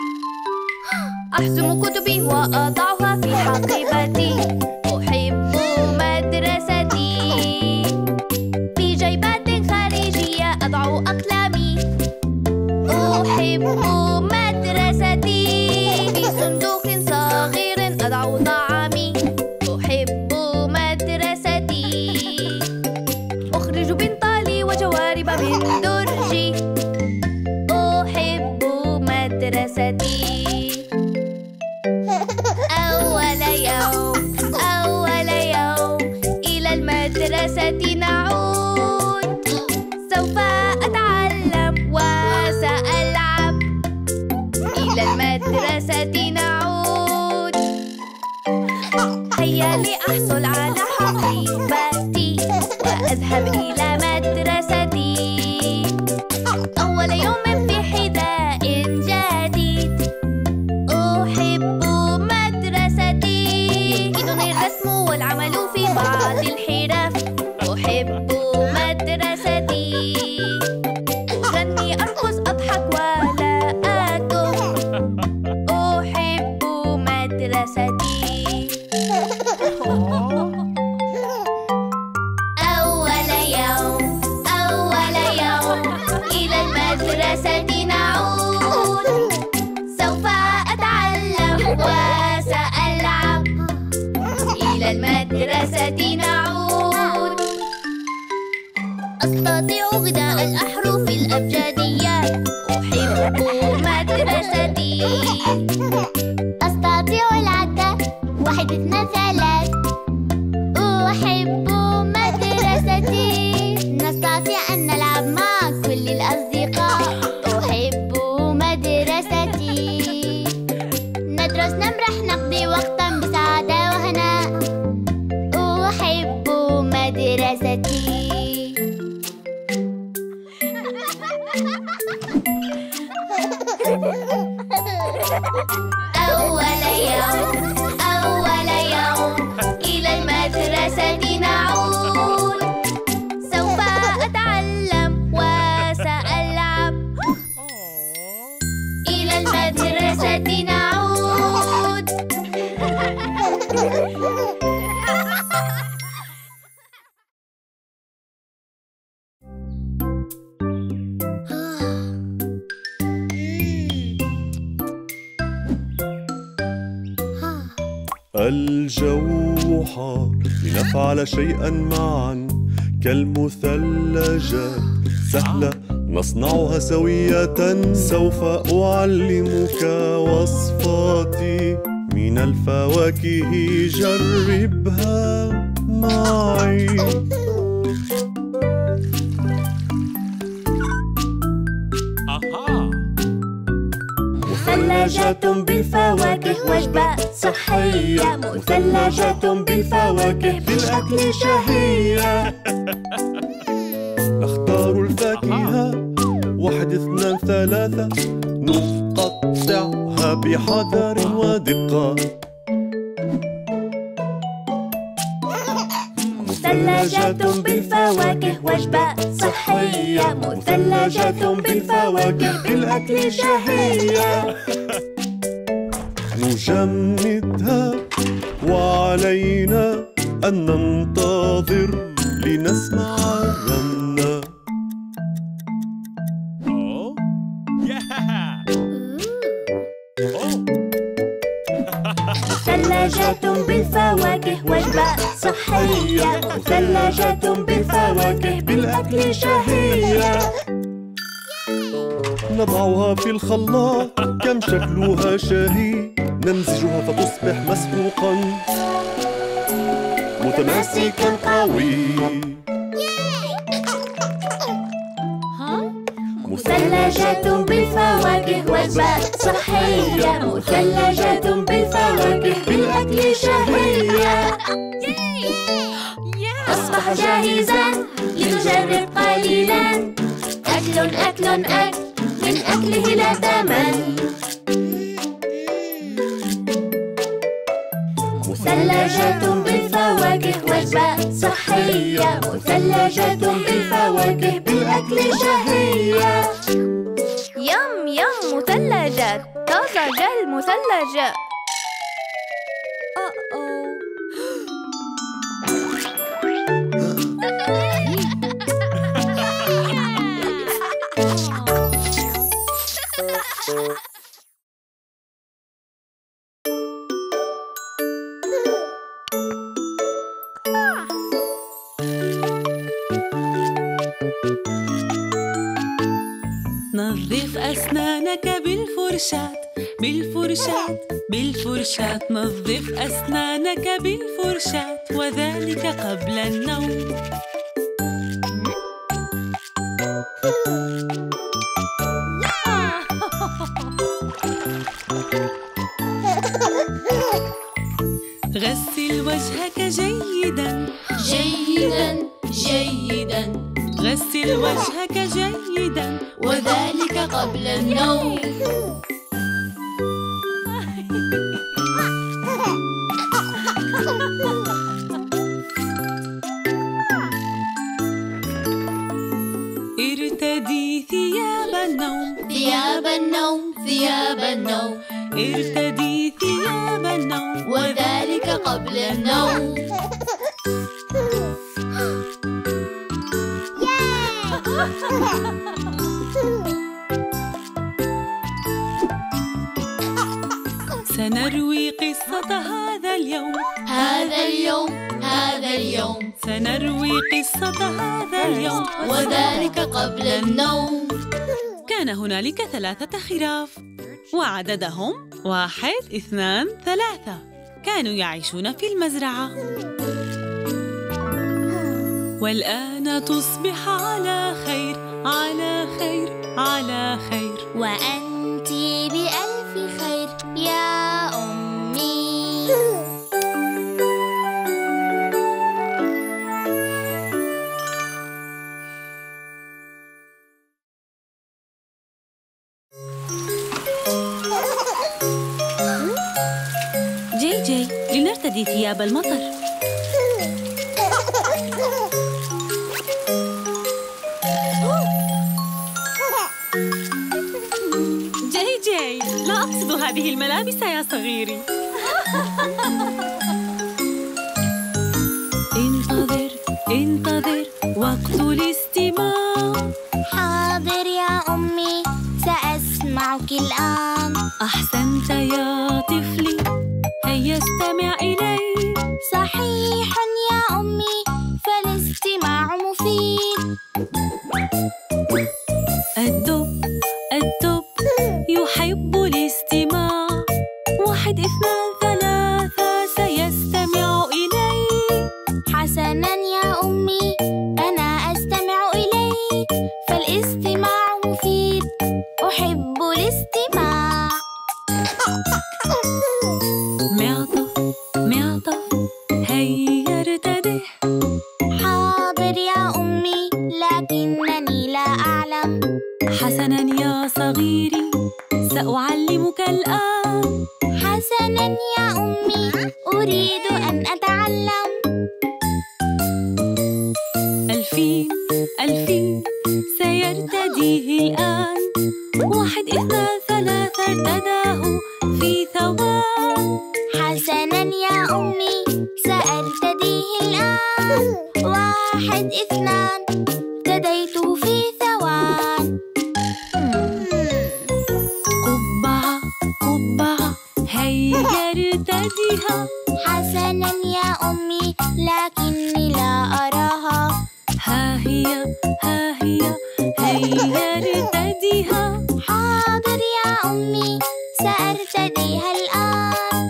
أحزم كتبي وأضعها في حقيبتي. أحب مدرستي. في جيبات خارجية أضع أقلامي. أحب مدرستي. في صندوق صغير أضع طعامي. أحب مدرستي. أخرج بنطالي وجوارب من درجي. أحب مدرستي. أول يوم، أول يوم إلى المدرسة نعود. سوف أتعلم وسألعب. إلى المدرسة نعود. هيا لأحصل على حقيبتي وأذهب إلى مدرستي. أول يوم في حذاء جديد. أحب مدرستي. يمكنني الرسم والعمل في بعض الحرف. أحب مدرستي. أغني، أرقص، أضحك ولا أكف. أحب مدرستي. أول يوم، أول يوم إلى المدرسة نعود. سوف أتعلم وسألعب. إلى المدرسة نعود. أستطيع غذاء الأحرف الأبجدية. أحب مدرستي. أستطيع العد. واحد اثنان ثلاثة. أول يوم أول يوم إلى المدرسة نعود. سوف أتعلم وسألعب. إلى المدرسة نعود. الجو حار، لنفعل شيئا معا كالمثلجات، سهلة نصنعها سوية. سوف أعلمك وصفاتي من الفواكه، جربها معي. مثلجات بالفواكه وجبة صحية. مثلجات بالفواكه بالأكل شهية. نختار الفاكهة، واحد اثنان ثلاثة، نقطعها بحذر ودقة. مثلجات بالفواكه وجبة صحية. مثلجات بالفواكه بالأكل شهية. نجمدها وعلينا أن ننتظر لنسمع الرنة. مثلجات بالفواكه وجبة صحية. مثلجات بالفواكه بالأكل شهية. نضعها في الخلاط، كم شكلها شهي. نمزجها فتصبح مسحوقا متماسكا قوي. مثلجات بالفواكه وجبة صحية. مثلجات بالفواكه بالأكل شهية. أصبح جاهزا لنجرب قليلا. أكل أكل أكل من أكله لا تمل. مثلجات بالفواكه وجبة صحية. مثلجات بالفواكه بالأكل شهية. يم يم مثلجات طازجة المثلجة. نظف أسنانك بالفرشاة بالفرشاة بالفرشاة. نظف أسنانك بالفرشاة وذلك قبل النوم. غسل وجهك جيداً جيداً جيداً. غسل وجهك جيداً وذلك قبل النوم. ارتدي ثياب النوم ثياب النوم ثياب النوم. ارتدي ثياب النوم وذلك قبل النوم. سنروي قصة هذا اليوم هذا اليوم هذا اليوم. سنروي قصة هذا اليوم وذلك قبل النوم. كان هنالك ثلاثة خراف، وعددهم واحد اثنان ثلاثة. كانوا يعيشون في المزرعة. والآن تصبح على خير على خير على خير. وأنت بألف خير يا أمي. ارتدي ثياب المطر. جاي جاي، لا أقصد هذه الملابس يا صغيري. انتظر انتظر وقت الاستماع. حاضر يا أمي، سأسمعك الآن. أحسنت يا طفلي، هيا استمع إلي. صحيح يا أمي، فالاستماع مفيد. الدب الدب يحب الاستماع. واحد اثنان ثلاثة سيستمع إلي. حسناً يا أمي، أنا أستمع إليك، فالاستماع مفيد. أحب الاستماع. معطف معطف هيا ارتده. حاضر يا أمي، لكنني لا أعلم. حسناً يا صغيري، سأعلمك الآن. حسناً يا أمي، أريد أن أتعلم. الفيل الفيل سيرتديه الآن. واحد اثنان ثلاثة ارتداه في ثوان. حسناً يا أمي، سأرتديه الآن. واحد اثنان ارتديته في ثوان. قبعة قبعة هيا ارتديها. حسناً يا أمي، لكني لا أراها. ها هي ها هي هيا ارتديها. حاضر يا أمي، سأرتديها الآن.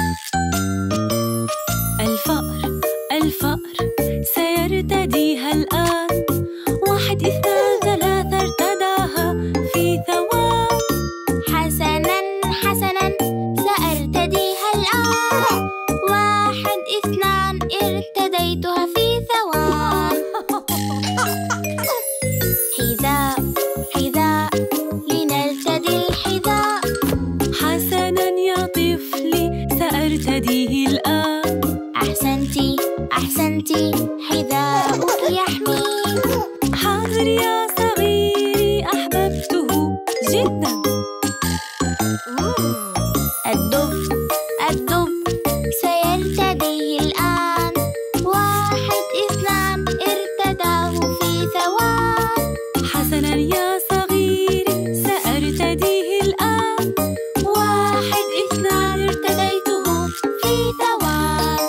الفأر الفأر سيرتديها الآن. واحد اثنان ثلاثة ارتداها في ثوان. حسناً حسناً، سأرتديها الآن. واحد اثنان ارتديتها في ثوان. حذاء حذاء، لنرتدي الحذاء. حسناً يا طفلي، سأرتديه الآن. أحسنتي أحسنتي، حذاؤك يحميك. حاضر يا صغيري، أحببته جداً. الدب الدب سيرتديه الآن. واحد اثنان ارتداه في ثوان. حسناً يا صغيري، سأرتديه الآن. واحد اثنان ارتديته في ثوان.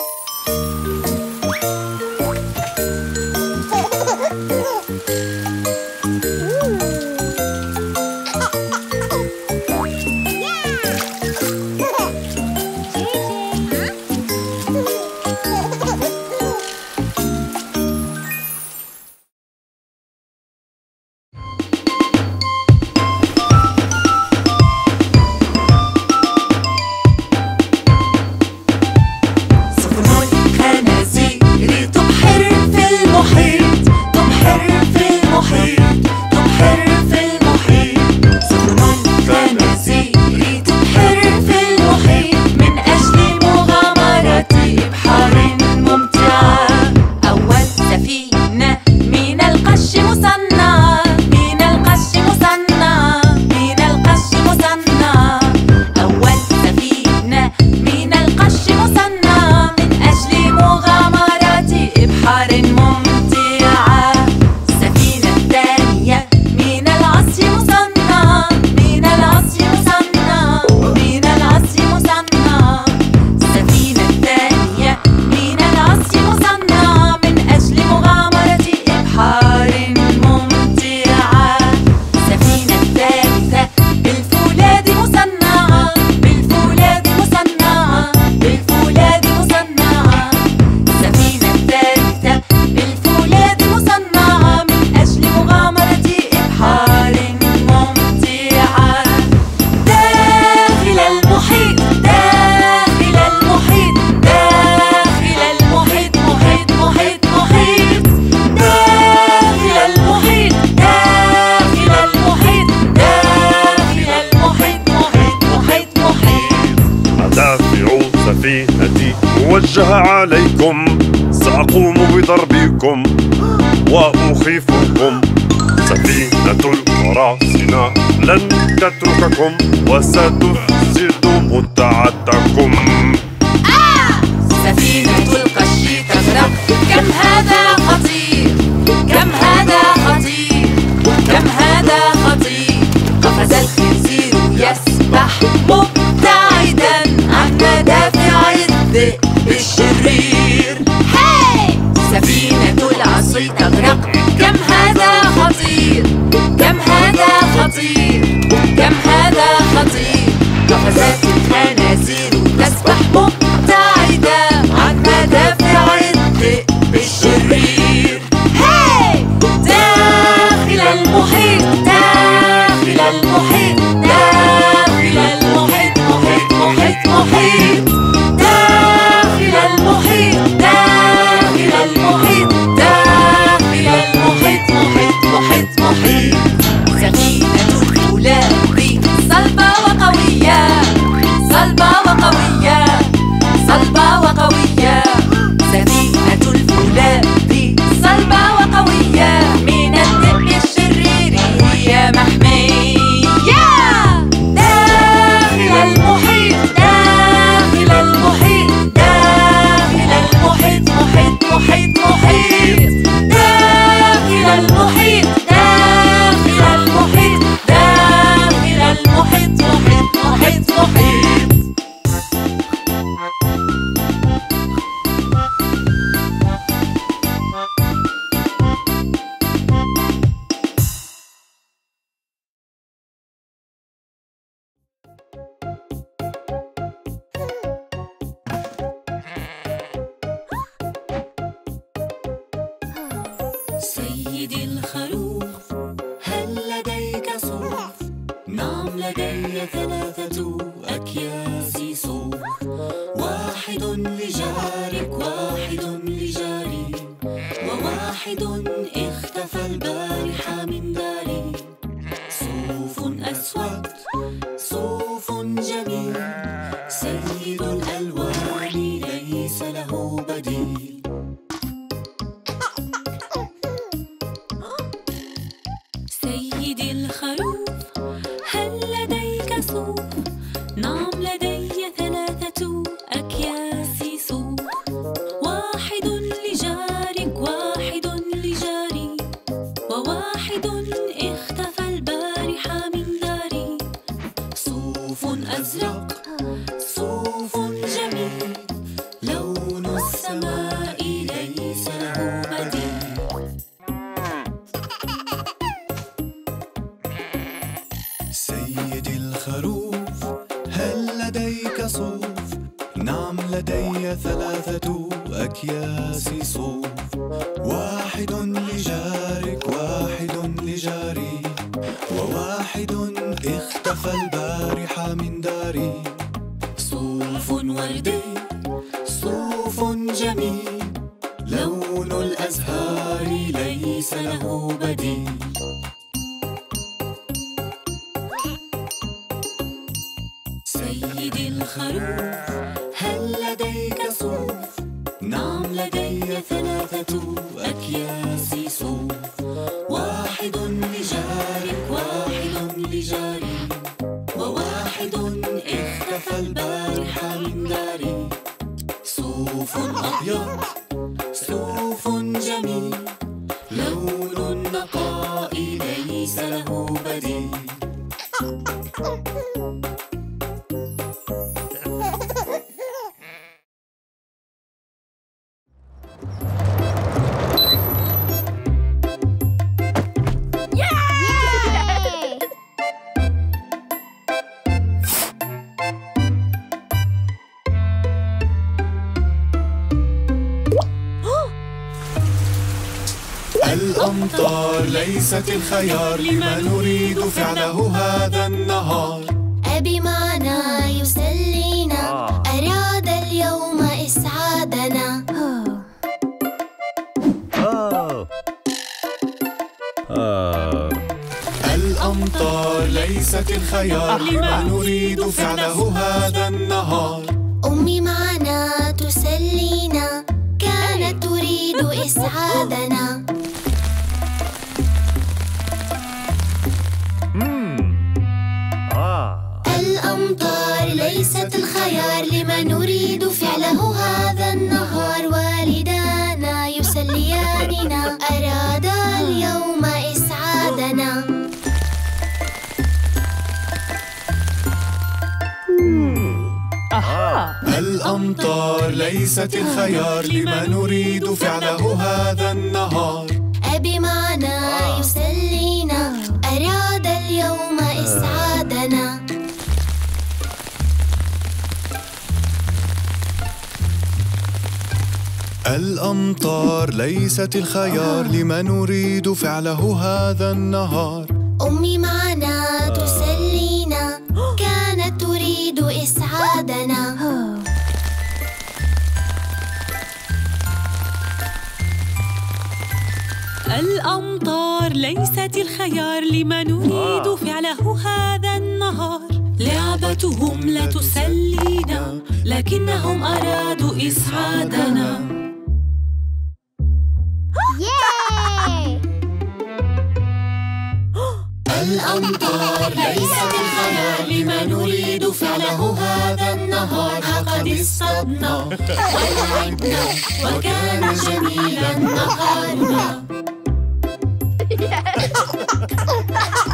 توجه عليكم سأقوم بضربكم وأخيفكم. سفينة القراصنة لن تترككم وستفسد متعتكم. آه! سفينة القش تغرق. كم هذا خطير، كم هذا خطير، كم هذا خطير. قفز الخنزير يسبح مبتعدا عن مدافع الذئب الشرير. هاي! سفينة العصي تغرق. كم هذا خطير، كم هذا خطير، كم هذا خطير. قفزت الخنازير تسبح مبتعدة عن مدافع الذئب الشرير. هاي! داخل المحيط، داخل المحيط، داخل المحيط، محيط محيط محيط. داخل المحيط، داخل المحيط، داخل المحيط، محيط محيط محيط. سفينة الفولاذ صلبة وقوية، صلبة وقوية، صلبة وقوية. سفينة الفولاذ صلبة وقوية، من الذئب الشرير هي محمية. داخل المحيط، داخل المحيط، داخل المحيط، محيط محيط محيط. داخل المحيط، داخل المحيط، داخل المحيط، محيط محيط محيط. سيدي الخروف هل لديك صوف؟ نعم لدي ثلاثة أكياس صوف. واحد لجارك، واحد لجاري، وواحد اختفى البارحة من داري. صوف أسود، صوف جميل، سيد الألوان ليس له بديل. سيدي الخروف هل لديك صوف؟ نعم لدي ثلاثة أكياس صوف. واحد لجارك، واحد لجاري، وواحد اختفى البارحة من داري. صوف أزرق، صوف جميل، لون السماء ليس له بديل. سيدي الخروف هل لديك صوف؟ نعم لدي ثلاثة أكياس صوف. واحد لجارك، واحد لجاري، وواحد اختفى البارحة من داري. صوف وردي، صوف جميل، لون الأزهار ليس له بديل. سيدي الخروف هل لديك صوف؟ نعم لدي ثلاثة أكياس صوف. واحد لجارك، واحد لجاري، وواحد اختفى البارحة من داري. صوف أبيض، صوف جميل، لون النقاء ليس له بديل. الأمطار ليست الخيار لما نريد فعله هذا النهار. أبي معنا يسلينا، أراد اليوم إسعادنا. الأمطار ليست الخيار لما نريد فعله هذا النهار. أمي معنا تسلينا كانت تريد إسعادنا الأمطار ليست الخيار لما نريد فعله هذا النهار والدانا يسلياننا أرادا اليوم إسعادنا الأمطار ليست الخيار لما نريد فعله هذا النهار أبي معنا يسلينا أراد اليوم إسعادنا الأمطار ليست الخيار لما نريد فعله هذا النهار أمي معنا تسلينا كانت تريد إسعادنا الأمطار ليست الخيار لما نريد فعله هذا النهار لعبتهم لا تسلينا لكنهم أرادوا إسعادنا الأمطار ليست الخيار لما نريد فعله هذا النهار لقد اصطدنا ولعبنا وكان جميلا نهارنا